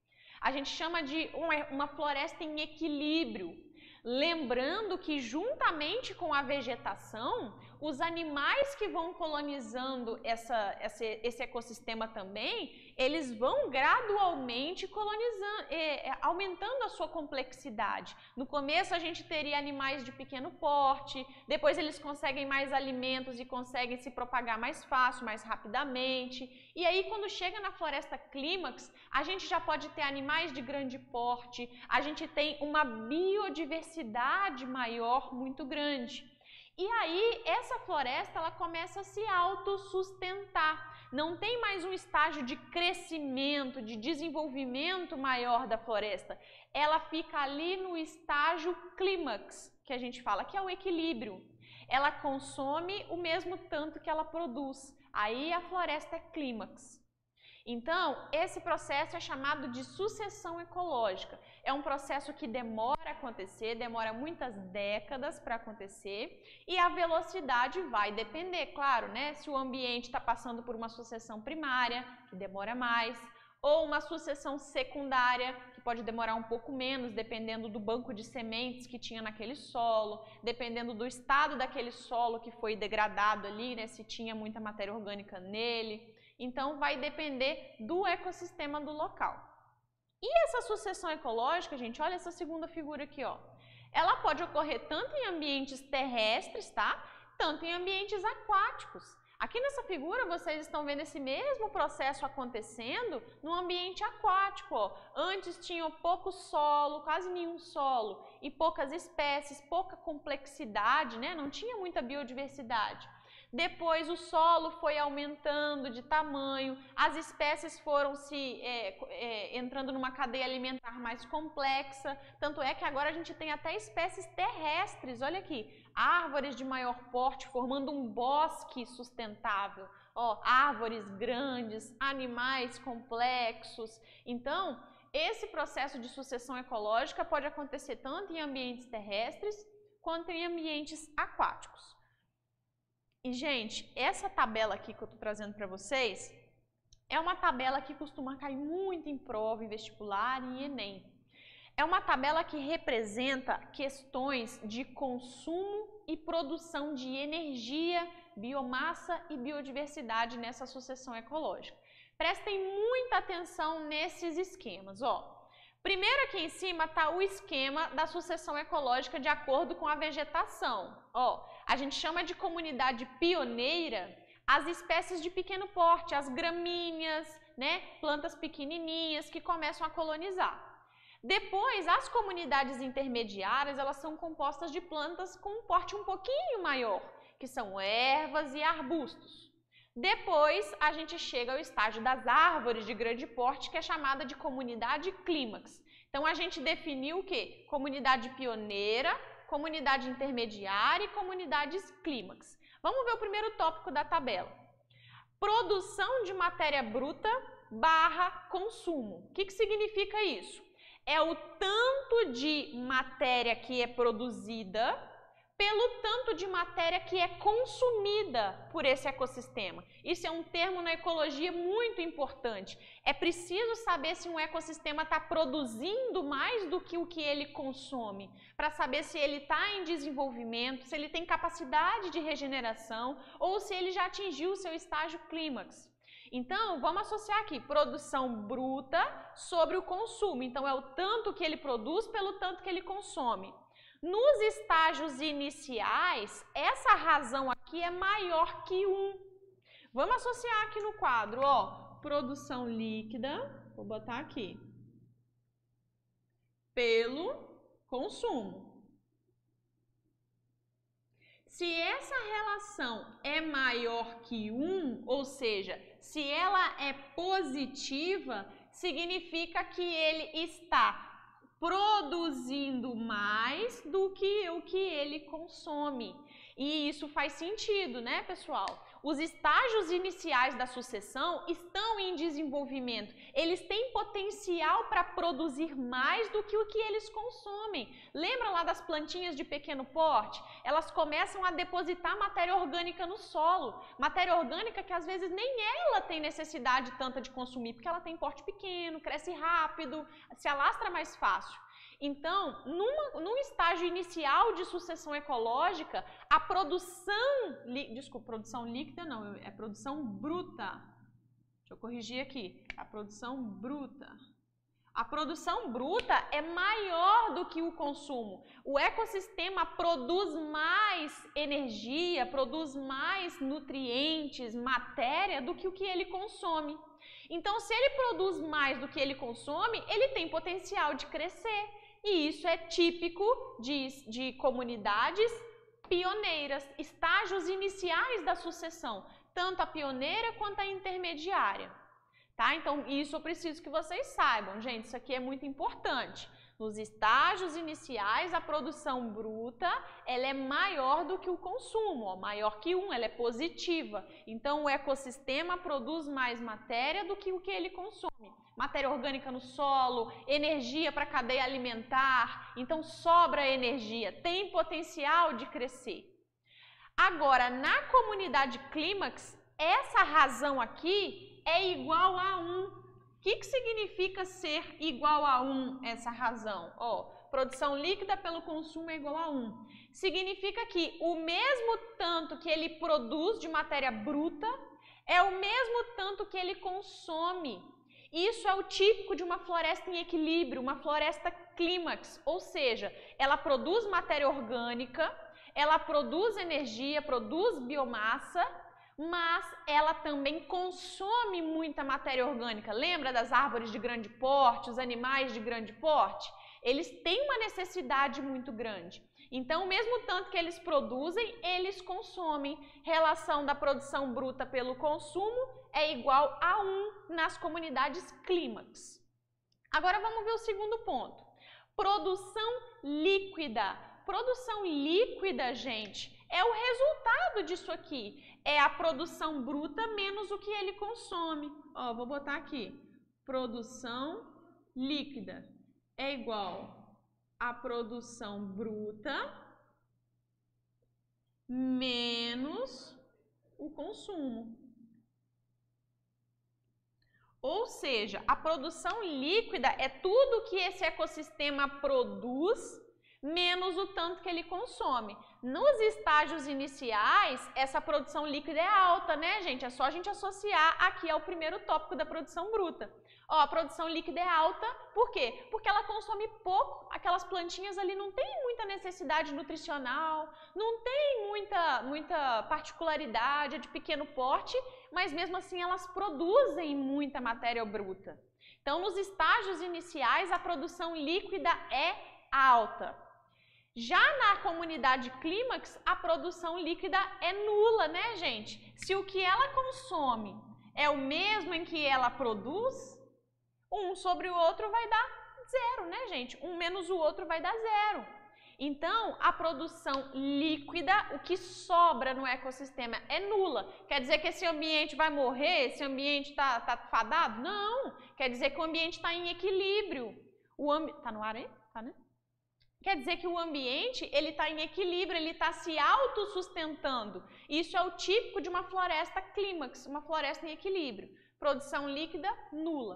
A gente chama de uma, uma floresta em equilíbrio. Lembrando que juntamente com a vegetação, os animais que vão colonizando essa, esse, esse ecossistema também, eles vão gradualmente colonizando, é, aumentando a sua complexidade. No começo a gente teria animais de pequeno porte, depois eles conseguem mais alimentos e conseguem se propagar mais fácil, mais rapidamente. E aí quando chega na floresta clímax, a gente já pode ter animais de grande porte, a gente tem uma biodiversidade maior muito grande. E aí, essa floresta ela começa a se autossustentar. Não tem mais um estágio de crescimento, de desenvolvimento maior da floresta. Ela fica ali no estágio clímax, que a gente fala, que é o equilíbrio. Ela consome o mesmo tanto que ela produz. Aí a floresta é clímax. Então, esse processo é chamado de sucessão ecológica. É um processo que demora a acontecer, demora muitas décadas para acontecer e a velocidade vai depender, claro, né? Se o ambiente está passando por uma sucessão primária, que demora mais, ou uma sucessão secundária, que pode demorar um pouco menos, dependendo do banco de sementes que tinha naquele solo, dependendo do estado daquele solo que foi degradado ali, né? Se tinha muita matéria orgânica nele. Então, vai depender do ecossistema do local. E essa sucessão ecológica, gente, olha essa segunda figura aqui, ó. Ela pode ocorrer tanto em ambientes terrestres, tá? Tanto em ambientes aquáticos. Aqui nessa figura, vocês estão vendo esse mesmo processo acontecendo no ambiente aquático, ó. Antes tinha pouco solo, quase nenhum solo, e poucas espécies, pouca complexidade, né? Não tinha muita biodiversidade. Depois o solo foi aumentando de tamanho, as espécies foram se é, é, entrando numa cadeia alimentar mais complexa, tanto é que agora a gente tem até espécies terrestres, olha aqui, árvores de maior porte formando um bosque sustentável, ó, árvores grandes, animais complexos. Então, esse processo de sucessão ecológica pode acontecer tanto em ambientes terrestres quanto em ambientes aquáticos. E, gente, essa tabela aqui que eu estou trazendo para vocês é uma tabela que costuma cair muito em prova, em vestibular e em Enem. É uma tabela que representa questões de consumo e produção de energia, biomassa e biodiversidade nessa sucessão ecológica. Prestem muita atenção nesses esquemas, ó. Primeiro aqui em cima está o esquema da sucessão ecológica de acordo com a vegetação. Ó, a gente chama de comunidade pioneira as espécies de pequeno porte, as gramíneas, né, plantas pequenininhas que começam a colonizar. Depois, as comunidades intermediárias, elas são compostas de plantas com um porte um pouquinho maior, que são ervas e arbustos. Depois, a gente chega ao estágio das árvores de grande porte, que é chamada de comunidade clímax. Então, a gente definiu o quê? Comunidade pioneira, comunidade intermediária e comunidades clímax. Vamos ver o primeiro tópico da tabela. Produção de matéria bruta barra consumo. O que, que significa isso? É o tanto de matéria que é produzida pelo tanto de matéria que é consumida por esse ecossistema. Isso é um termo na ecologia muito importante. É preciso saber se um ecossistema está produzindo mais do que o que ele consome, para saber se ele está em desenvolvimento, se ele tem capacidade de regeneração ou se ele já atingiu o seu estágio clímax. Então, vamos associar aqui produção bruta sobre o consumo. Então, é o tanto que ele produz pelo tanto que ele consome. Nos estágios iniciais, essa razão aqui é maior que um. Vamos associar aqui no quadro, ó, produção líquida, vou botar aqui, pelo consumo. Se essa relação é maior que um, ou seja, se ela é positiva, significa que ele está produzindo mais do que o que ele consome. E isso faz sentido, né, pessoal? Os estágios iniciais da sucessão estão em desenvolvimento. Eles têm potencial para produzir mais do que o que eles consomem. Lembra lá das plantinhas de pequeno porte? Elas começam a depositar matéria orgânica no solo. Matéria orgânica que às vezes nem ela tem necessidade tanta de consumir, porque ela tem porte pequeno, cresce rápido, se alastra mais fácil. Então, numa, num estágio inicial de sucessão ecológica, a produção, li, desculpa, produção líquida não, é produção bruta. Deixa eu corrigir aqui, a produção bruta. A produção bruta é maior do que o consumo. O ecossistema produz mais energia, produz mais nutrientes, matéria do que o que ele consome. Então, se ele produz mais do que ele consome, ele tem potencial de crescer. E isso é típico de, de comunidades pioneiras, estágios iniciais da sucessão, tanto a pioneira quanto a intermediária. Tá? Então, isso eu preciso que vocês saibam, gente, isso aqui é muito importante. Nos estágios iniciais, a produção bruta ela é maior do que o consumo, ó, maior que um, ela é positiva. Então, o ecossistema produz mais matéria do que o que ele consome. Matéria orgânica no solo, energia para a cadeia alimentar, então sobra energia, tem potencial de crescer. Agora, na comunidade clímax, essa razão aqui é igual a um. O que, que significa ser igual a um essa razão? Ó, produção líquida pelo consumo é igual a um. Significa que o mesmo tanto que ele produz de matéria bruta é o mesmo tanto que ele consome. Isso é o típico de uma floresta em equilíbrio, uma floresta clímax, ou seja, ela produz matéria orgânica, ela produz energia, produz biomassa, mas ela também consome muita matéria orgânica. Lembra das árvores de grande porte, os animais de grande porte? Eles têm uma necessidade muito grande. Então, o mesmo tanto que eles produzem, eles consomem. Relação da produção bruta pelo consumo é igual a um nas comunidades clímax. Agora, vamos ver o segundo ponto. Produção líquida. Produção líquida, gente, é o resultado disso aqui. É a produção bruta menos o que ele consome. Ó, vou botar aqui. Produção líquida é igual a produção bruta menos o consumo. Ou seja, a produção líquida é tudo que esse ecossistema produz menos o tanto que ele consome. Nos estágios iniciais, essa produção líquida é alta, né, gente? É só a gente associar aqui ao primeiro tópico da produção bruta. Ó, a produção líquida é alta, por quê? Porque ela consome pouco, aquelas plantinhas ali não tem muita necessidade nutricional, não tem muita, muita particularidade, é de pequeno porte, mas mesmo assim elas produzem muita matéria bruta. Então, nos estágios iniciais, a produção líquida é alta. Já na comunidade clímax, a produção líquida é nula, né, gente? Se o que ela consome é o mesmo em que ela produz, um sobre o outro vai dar zero, né, gente? Um menos o outro vai dar zero. Então, a produção líquida, o que sobra no ecossistema é nula. Quer dizer que esse ambiente vai morrer, esse ambiente está tá fadado? Não, quer dizer que o ambiente está em equilíbrio. O ambi... Tá no ar aí? Tá, né? Quer dizer que o ambiente ele está em equilíbrio, ele está se autossustentando. Isso é o típico de uma floresta clímax, uma floresta em equilíbrio. Produção líquida nula.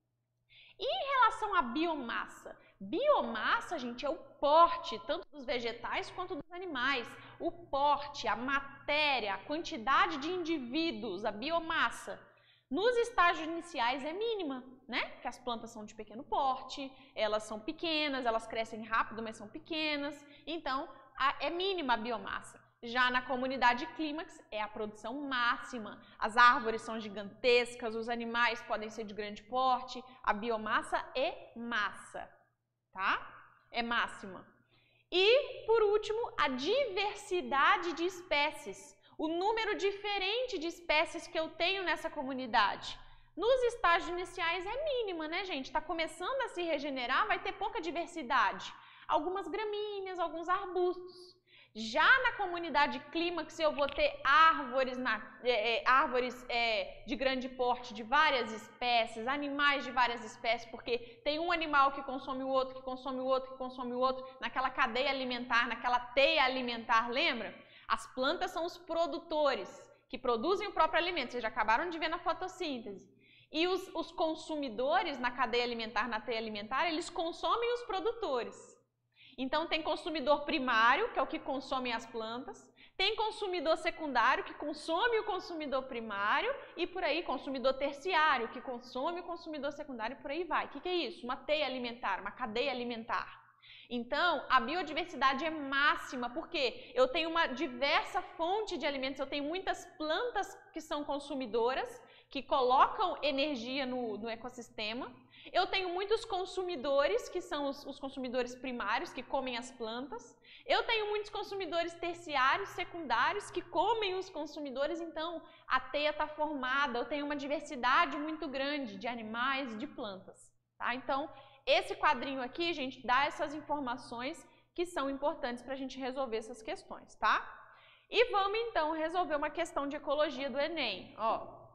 E em relação à biomassa? Biomassa, gente, é o porte, tanto dos vegetais quanto dos animais. O porte, a matéria, a quantidade de indivíduos, a biomassa. Nos estágios iniciais é mínima, né? Porque as plantas são de pequeno porte, elas são pequenas, elas crescem rápido, mas são pequenas. Então, a, é mínima a biomassa. Já na comunidade clímax é a produção máxima. As árvores são gigantescas, os animais podem ser de grande porte, a biomassa é massa, tá? É máxima. E, por último, a diversidade de espécies. O número diferente de espécies que eu tenho nessa comunidade. Nos estágios iniciais é mínima, né, gente? Está começando a se regenerar, vai ter pouca diversidade. Algumas gramíneas, alguns arbustos. Já na comunidade clímax, eu vou ter árvores, na, é, é, árvores é, de grande porte, de várias espécies, animais de várias espécies, porque tem um animal que consome o outro, que consome o outro, que consome o outro, naquela cadeia alimentar, naquela teia alimentar, lembra? As plantas são os produtores, que produzem o próprio alimento, vocês já acabaram de ver na fotossíntese. E os, os consumidores na cadeia alimentar, na teia alimentar, eles consomem os produtores. Então, tem consumidor primário, que é o que consome as plantas, tem consumidor secundário, que consome o consumidor primário, e por aí, consumidor terciário, que consome o consumidor secundário, e por aí vai. O que, que é isso? Uma teia alimentar, uma cadeia alimentar. Então, a biodiversidade é máxima, porque eu tenho uma diversa fonte de alimentos, eu tenho muitas plantas que são consumidoras, que colocam energia no, no ecossistema. Eu tenho muitos consumidores, que são os, os consumidores primários, que comem as plantas. Eu tenho muitos consumidores terciários, secundários, que comem os consumidores. Então, a teia está formada, eu tenho uma diversidade muito grande de animais e de plantas. Tá? Então, esse quadrinho aqui, gente, dá essas informações que são importantes para a gente resolver essas questões, tá? E vamos, então, resolver uma questão de ecologia do Enem. Ó,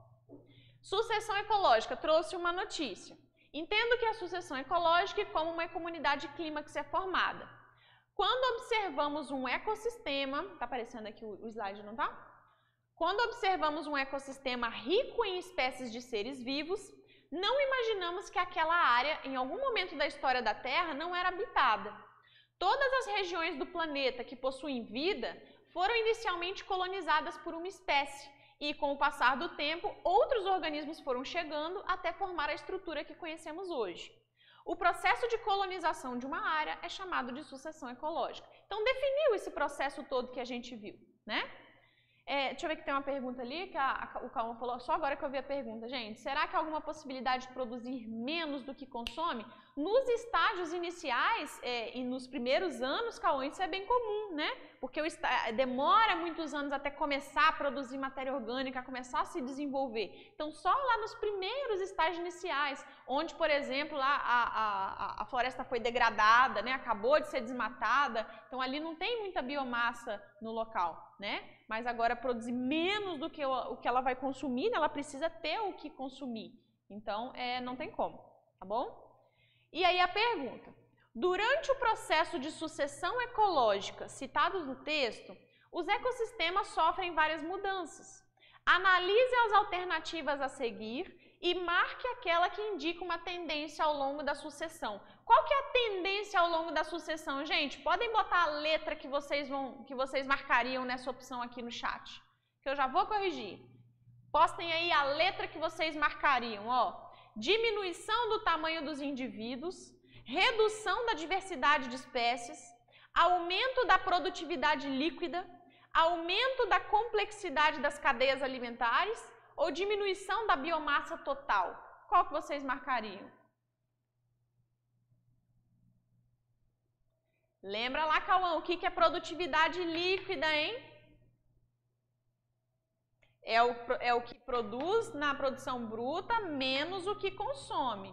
sucessão ecológica, trouxe uma notícia. Entendo que a sucessão ecológica é como uma comunidade clímax é formada. Quando observamos um ecossistema, tá aparecendo aqui o, o slide, não tá? Quando observamos um ecossistema rico em espécies de seres vivos, não imaginamos que aquela área, em algum momento da história da Terra, não era habitada. Todas as regiões do planeta que possuem vida foram inicialmente colonizadas por uma espécie, e com o passar do tempo, outros organismos foram chegando até formar a estrutura que conhecemos hoje. O processo de colonização de uma área é chamado de sucessão ecológica. Então, definiu esse processo todo que a gente viu, né? É, deixa eu ver que tem uma pergunta ali, que a, a, o Calma falou, só agora que eu vi a pergunta. Gente, será que há alguma possibilidade de produzir menos do que consome? Nos estágios iniciais é, e nos primeiros anos, Cauã, isso é bem comum, né? Porque o, demora muitos anos até começar a produzir matéria orgânica, começar a se desenvolver. Então, só lá nos primeiros estágios iniciais, onde, por exemplo, lá a, a, a floresta foi degradada, né? Acabou de ser desmatada, então ali não tem muita biomassa no local, né? Mas agora produzir menos do que o, o que ela vai consumir, né? Ela precisa ter o que consumir. Então, é, não tem como, tá bom? E aí a pergunta, durante o processo de sucessão ecológica citados no texto, os ecossistemas sofrem várias mudanças. Analise as alternativas a seguir e marque aquela que indica uma tendência ao longo da sucessão. Qual que é a tendência ao longo da sucessão, gente? Podem botar a letra que vocês, vão, que vocês marcariam nessa opção aqui no chat, que eu já vou corrigir. Postem aí a letra que vocês marcariam, ó. Diminuição do tamanho dos indivíduos, redução da diversidade de espécies, aumento da produtividade líquida, aumento da complexidade das cadeias alimentares ou diminuição da biomassa total? Qual que vocês marcariam? Lembra lá, Cauã, o que que é produtividade líquida, hein? É o, é o que produz na produção bruta menos o que consome.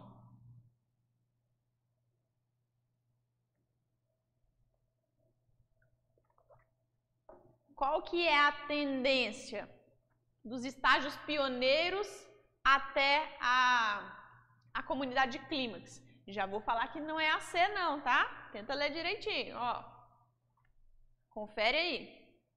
Qual que é a tendência dos estágios pioneiros até a, a comunidade de clímax? Já vou falar que não é a C não, tá? Tenta ler direitinho, ó. Confere aí.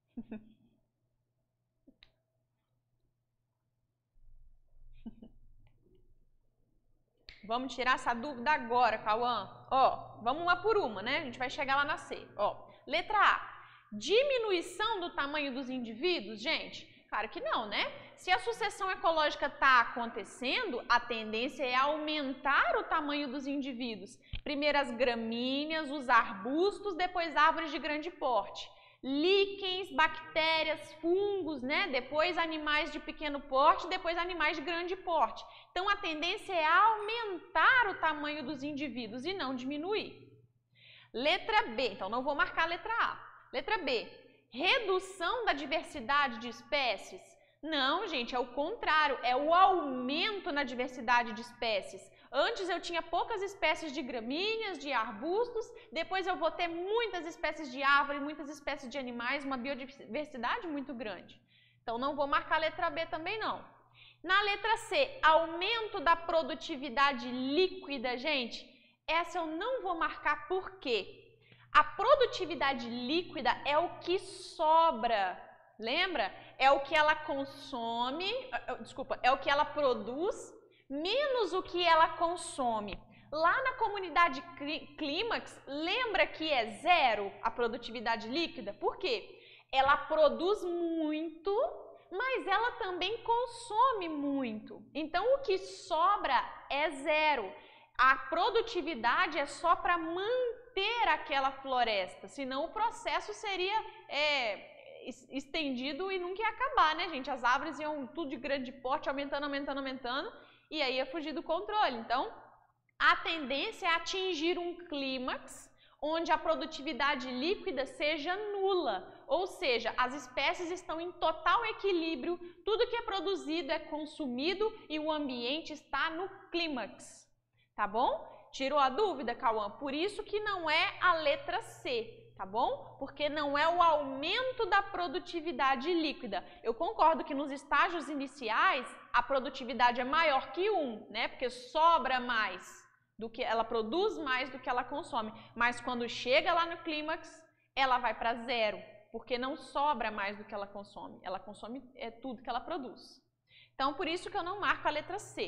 Vamos tirar essa dúvida agora, Cauã. Ó, vamos uma por uma, né? A gente vai chegar lá na C. Ó, letra A. Diminuição do tamanho dos indivíduos? Gente, claro que não, né? Se a sucessão ecológica está acontecendo, a tendência é aumentar o tamanho dos indivíduos. Primeiro as gramíneas, os arbustos, depois árvores de grande porte. Líquens, bactérias, fungos, né? Depois animais de pequeno porte, depois animais de grande porte. Então, a tendência é aumentar o tamanho dos indivíduos e não diminuir. Letra B, então não vou marcar a letra A. Letra B, redução da diversidade de espécies? Não, gente, é o contrário, é o aumento na diversidade de espécies. Antes eu tinha poucas espécies de gramíneas, de arbustos, depois eu vou ter muitas espécies de árvore, muitas espécies de animais, uma biodiversidade muito grande. Então não vou marcar a letra B também não. Na letra C, aumento da produtividade líquida, gente, essa eu não vou marcar por quê? A produtividade líquida é o que sobra, lembra? É o que ela consome, desculpa, é o que ela produz, menos o que ela consome. Lá na comunidade clímax, lembra que é zero a produtividade líquida? Por quê? Ela produz muito, mas ela também consome muito. Então, o que sobra é zero. A produtividade é só para manter aquela floresta, senão o processo seria é, estendido e nunca ia acabar, né, gente? As árvores iam tudo de grande porte, aumentando, aumentando, aumentando, e aí ia fugir do controle. Então, a tendência é atingir um clímax onde a produtividade líquida seja nula, ou seja, as espécies estão em total equilíbrio, tudo que é produzido é consumido e o ambiente está no clímax. Tá bom? Tirou a dúvida, Cauã? Por isso que não é a letra C, tá bom? Porque não é o aumento da produtividade líquida. Eu concordo que nos estágios iniciais a produtividade é maior que um, né? Porque sobra mais do que ela produz mais do que ela consome. Mas quando chega lá no clímax, ela vai para zero, porque não sobra mais do que ela consome. Ela consome é tudo que ela produz. Então, por isso que eu não marco a letra C.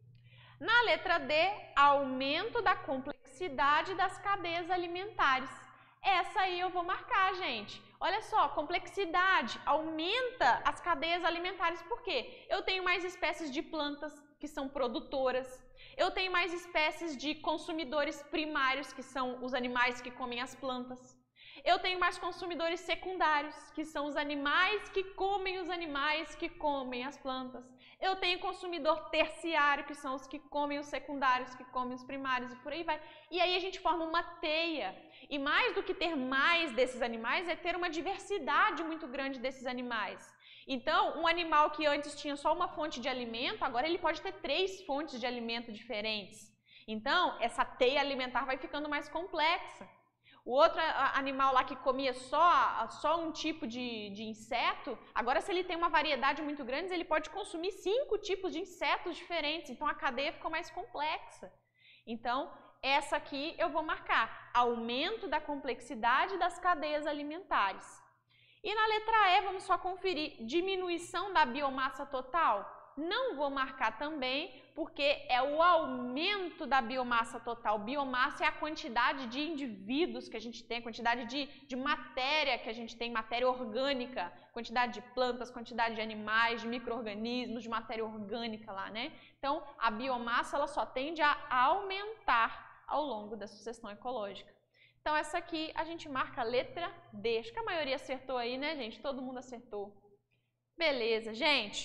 Na letra D, aumento da complexidade das cadeias alimentares. Essa aí eu vou marcar, gente. Olha só, complexidade aumenta as cadeias alimentares. Por quê? Eu tenho mais espécies de plantas que são produtoras. Eu tenho mais espécies de consumidores primários, que são os animais que comem as plantas. Eu tenho mais consumidores secundários, que são os animais que comem os animais que comem as plantas. Eu tenho consumidor terciário, que são os que comem os secundários, que comem os primários e por aí vai. E aí a gente forma uma teia. E mais do que ter mais desses animais, é ter uma diversidade muito grande desses animais. Então, um animal que antes tinha só uma fonte de alimento, agora ele pode ter três fontes de alimento diferentes. Então, essa teia alimentar vai ficando mais complexa. O outro animal lá que comia só, só um tipo de, de inseto, agora se ele tem uma variedade muito grande, ele pode consumir cinco tipos de insetos diferentes. Então, a cadeia ficou mais complexa. Então, essa aqui eu vou marcar. Aumento da complexidade das cadeias alimentares. E na letra E, vamos só conferir. Diminuição da biomassa total. Não vou marcar também, porque é o aumento da biomassa total. Biomassa é a quantidade de indivíduos que a gente tem, a quantidade de, de matéria que a gente tem, matéria orgânica, quantidade de plantas, quantidade de animais, de micro-organismos, de matéria orgânica lá, né? Então, a biomassa ela só tende a aumentar ao longo da sucessão ecológica. Então, essa aqui a gente marca a letra D. Acho que a maioria acertou aí, né, gente? Todo mundo acertou. Beleza, gente.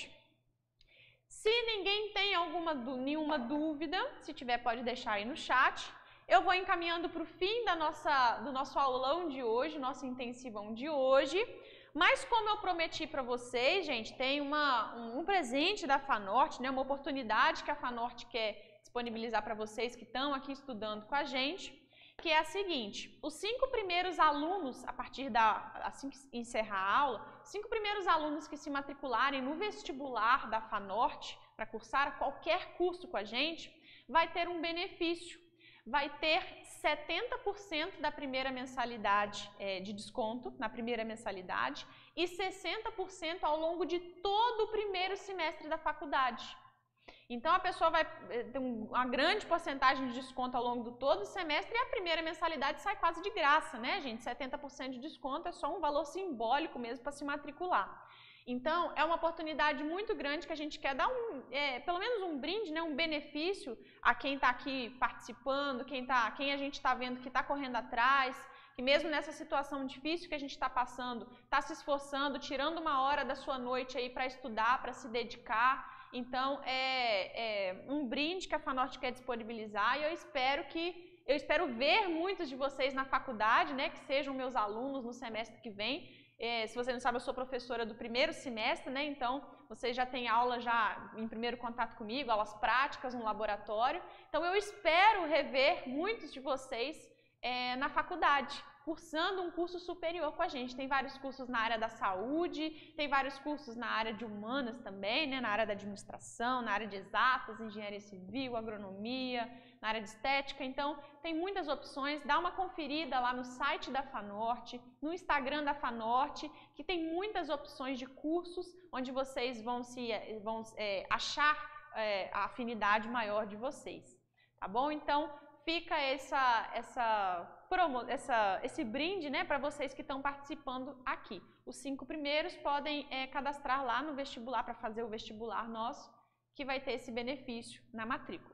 Se ninguém tem alguma, nenhuma dúvida, se tiver pode deixar aí no chat. Eu vou encaminhando para o fim da nossa, do nosso aulão de hoje, nosso intensivão de hoje. Mas como eu prometi para vocês, gente, tem uma, um, um presente da FANORTE, né, uma oportunidade que a FANORTE quer disponibilizar para vocês que estão aqui estudando com a gente, que é a seguinte: os cinco primeiros alunos, a partir da, assim que encerrar a aula, cinco primeiros alunos que se matricularem no vestibular da FANORTE, para cursar qualquer curso com a gente, vai ter um benefício, vai ter setenta por cento da primeira mensalidade é, de desconto na primeira mensalidade e sessenta por cento ao longo de todo o primeiro semestre da faculdade. Então, a pessoa vai ter uma grande porcentagem de desconto ao longo de todo o semestre e a primeira mensalidade sai quase de graça, né, gente? setenta por cento de desconto é só um valor simbólico mesmo para se matricular. Então, é uma oportunidade muito grande que a gente quer dar um, é, pelo menos um brinde, né, um benefício a quem está aqui participando, quem, tá, quem a gente está vendo que está correndo atrás, que mesmo nessa situação difícil que a gente está passando, está se esforçando, tirando uma hora da sua noite aí para estudar, para se dedicar. Então, é, é um brinde que a FANORTE quer disponibilizar e eu espero que, eu espero ver muitos de vocês na faculdade, né, que sejam meus alunos no semestre que vem. É, se você não sabe, eu sou professora do primeiro semestre, né, então vocês já têm aula já em primeiro contato comigo, aulas práticas no laboratório. Então, eu espero rever muitos de vocês é, na faculdade, cursando um curso superior com a gente. Tem vários cursos na área da saúde, tem vários cursos na área de humanas também, né? Na área da administração, na área de exatas, engenharia civil, agronomia, na área de estética. Então, tem muitas opções. Dá uma conferida lá no site da FANORTE, no Instagram da FANORTE, que tem muitas opções de cursos onde vocês vão, se, vão é, achar é, a afinidade maior de vocês. Tá bom? Então, fica essa, essa, promo, essa, esse brinde, né, para vocês que estão participando aqui. Os cinco primeiros podem é, cadastrar lá no vestibular, para fazer o vestibular nosso, que vai ter esse benefício na matrícula.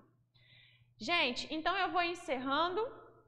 Gente, então eu vou encerrando.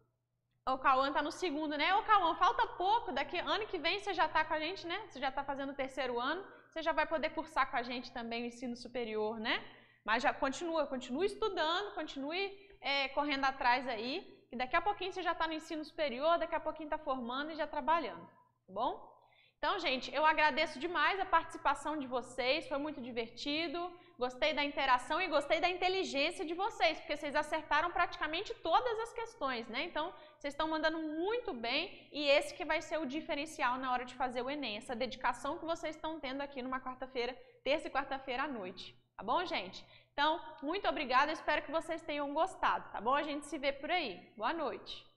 O Cauã está no segundo, né? Ô Cauã, falta pouco, daqui ano que vem você já está com a gente, né? Você já está fazendo o terceiro ano, você já vai poder cursar com a gente também o ensino superior, né? Mas já continua, continue estudando, continue É, correndo atrás aí, que daqui a pouquinho você já está no ensino superior, daqui a pouquinho está formando e já trabalhando, tá bom? Então, gente, eu agradeço demais a participação de vocês, foi muito divertido, gostei da interação e gostei da inteligência de vocês, porque vocês acertaram praticamente todas as questões, né? Então, vocês estão mandando muito bem e esse que vai ser o diferencial na hora de fazer o Enem, essa dedicação que vocês estão tendo aqui numa quarta-feira, terça e quarta-feira à noite, tá bom, gente? Então, muito obrigada, espero que vocês tenham gostado, tá bom? A gente se vê por aí. Boa noite!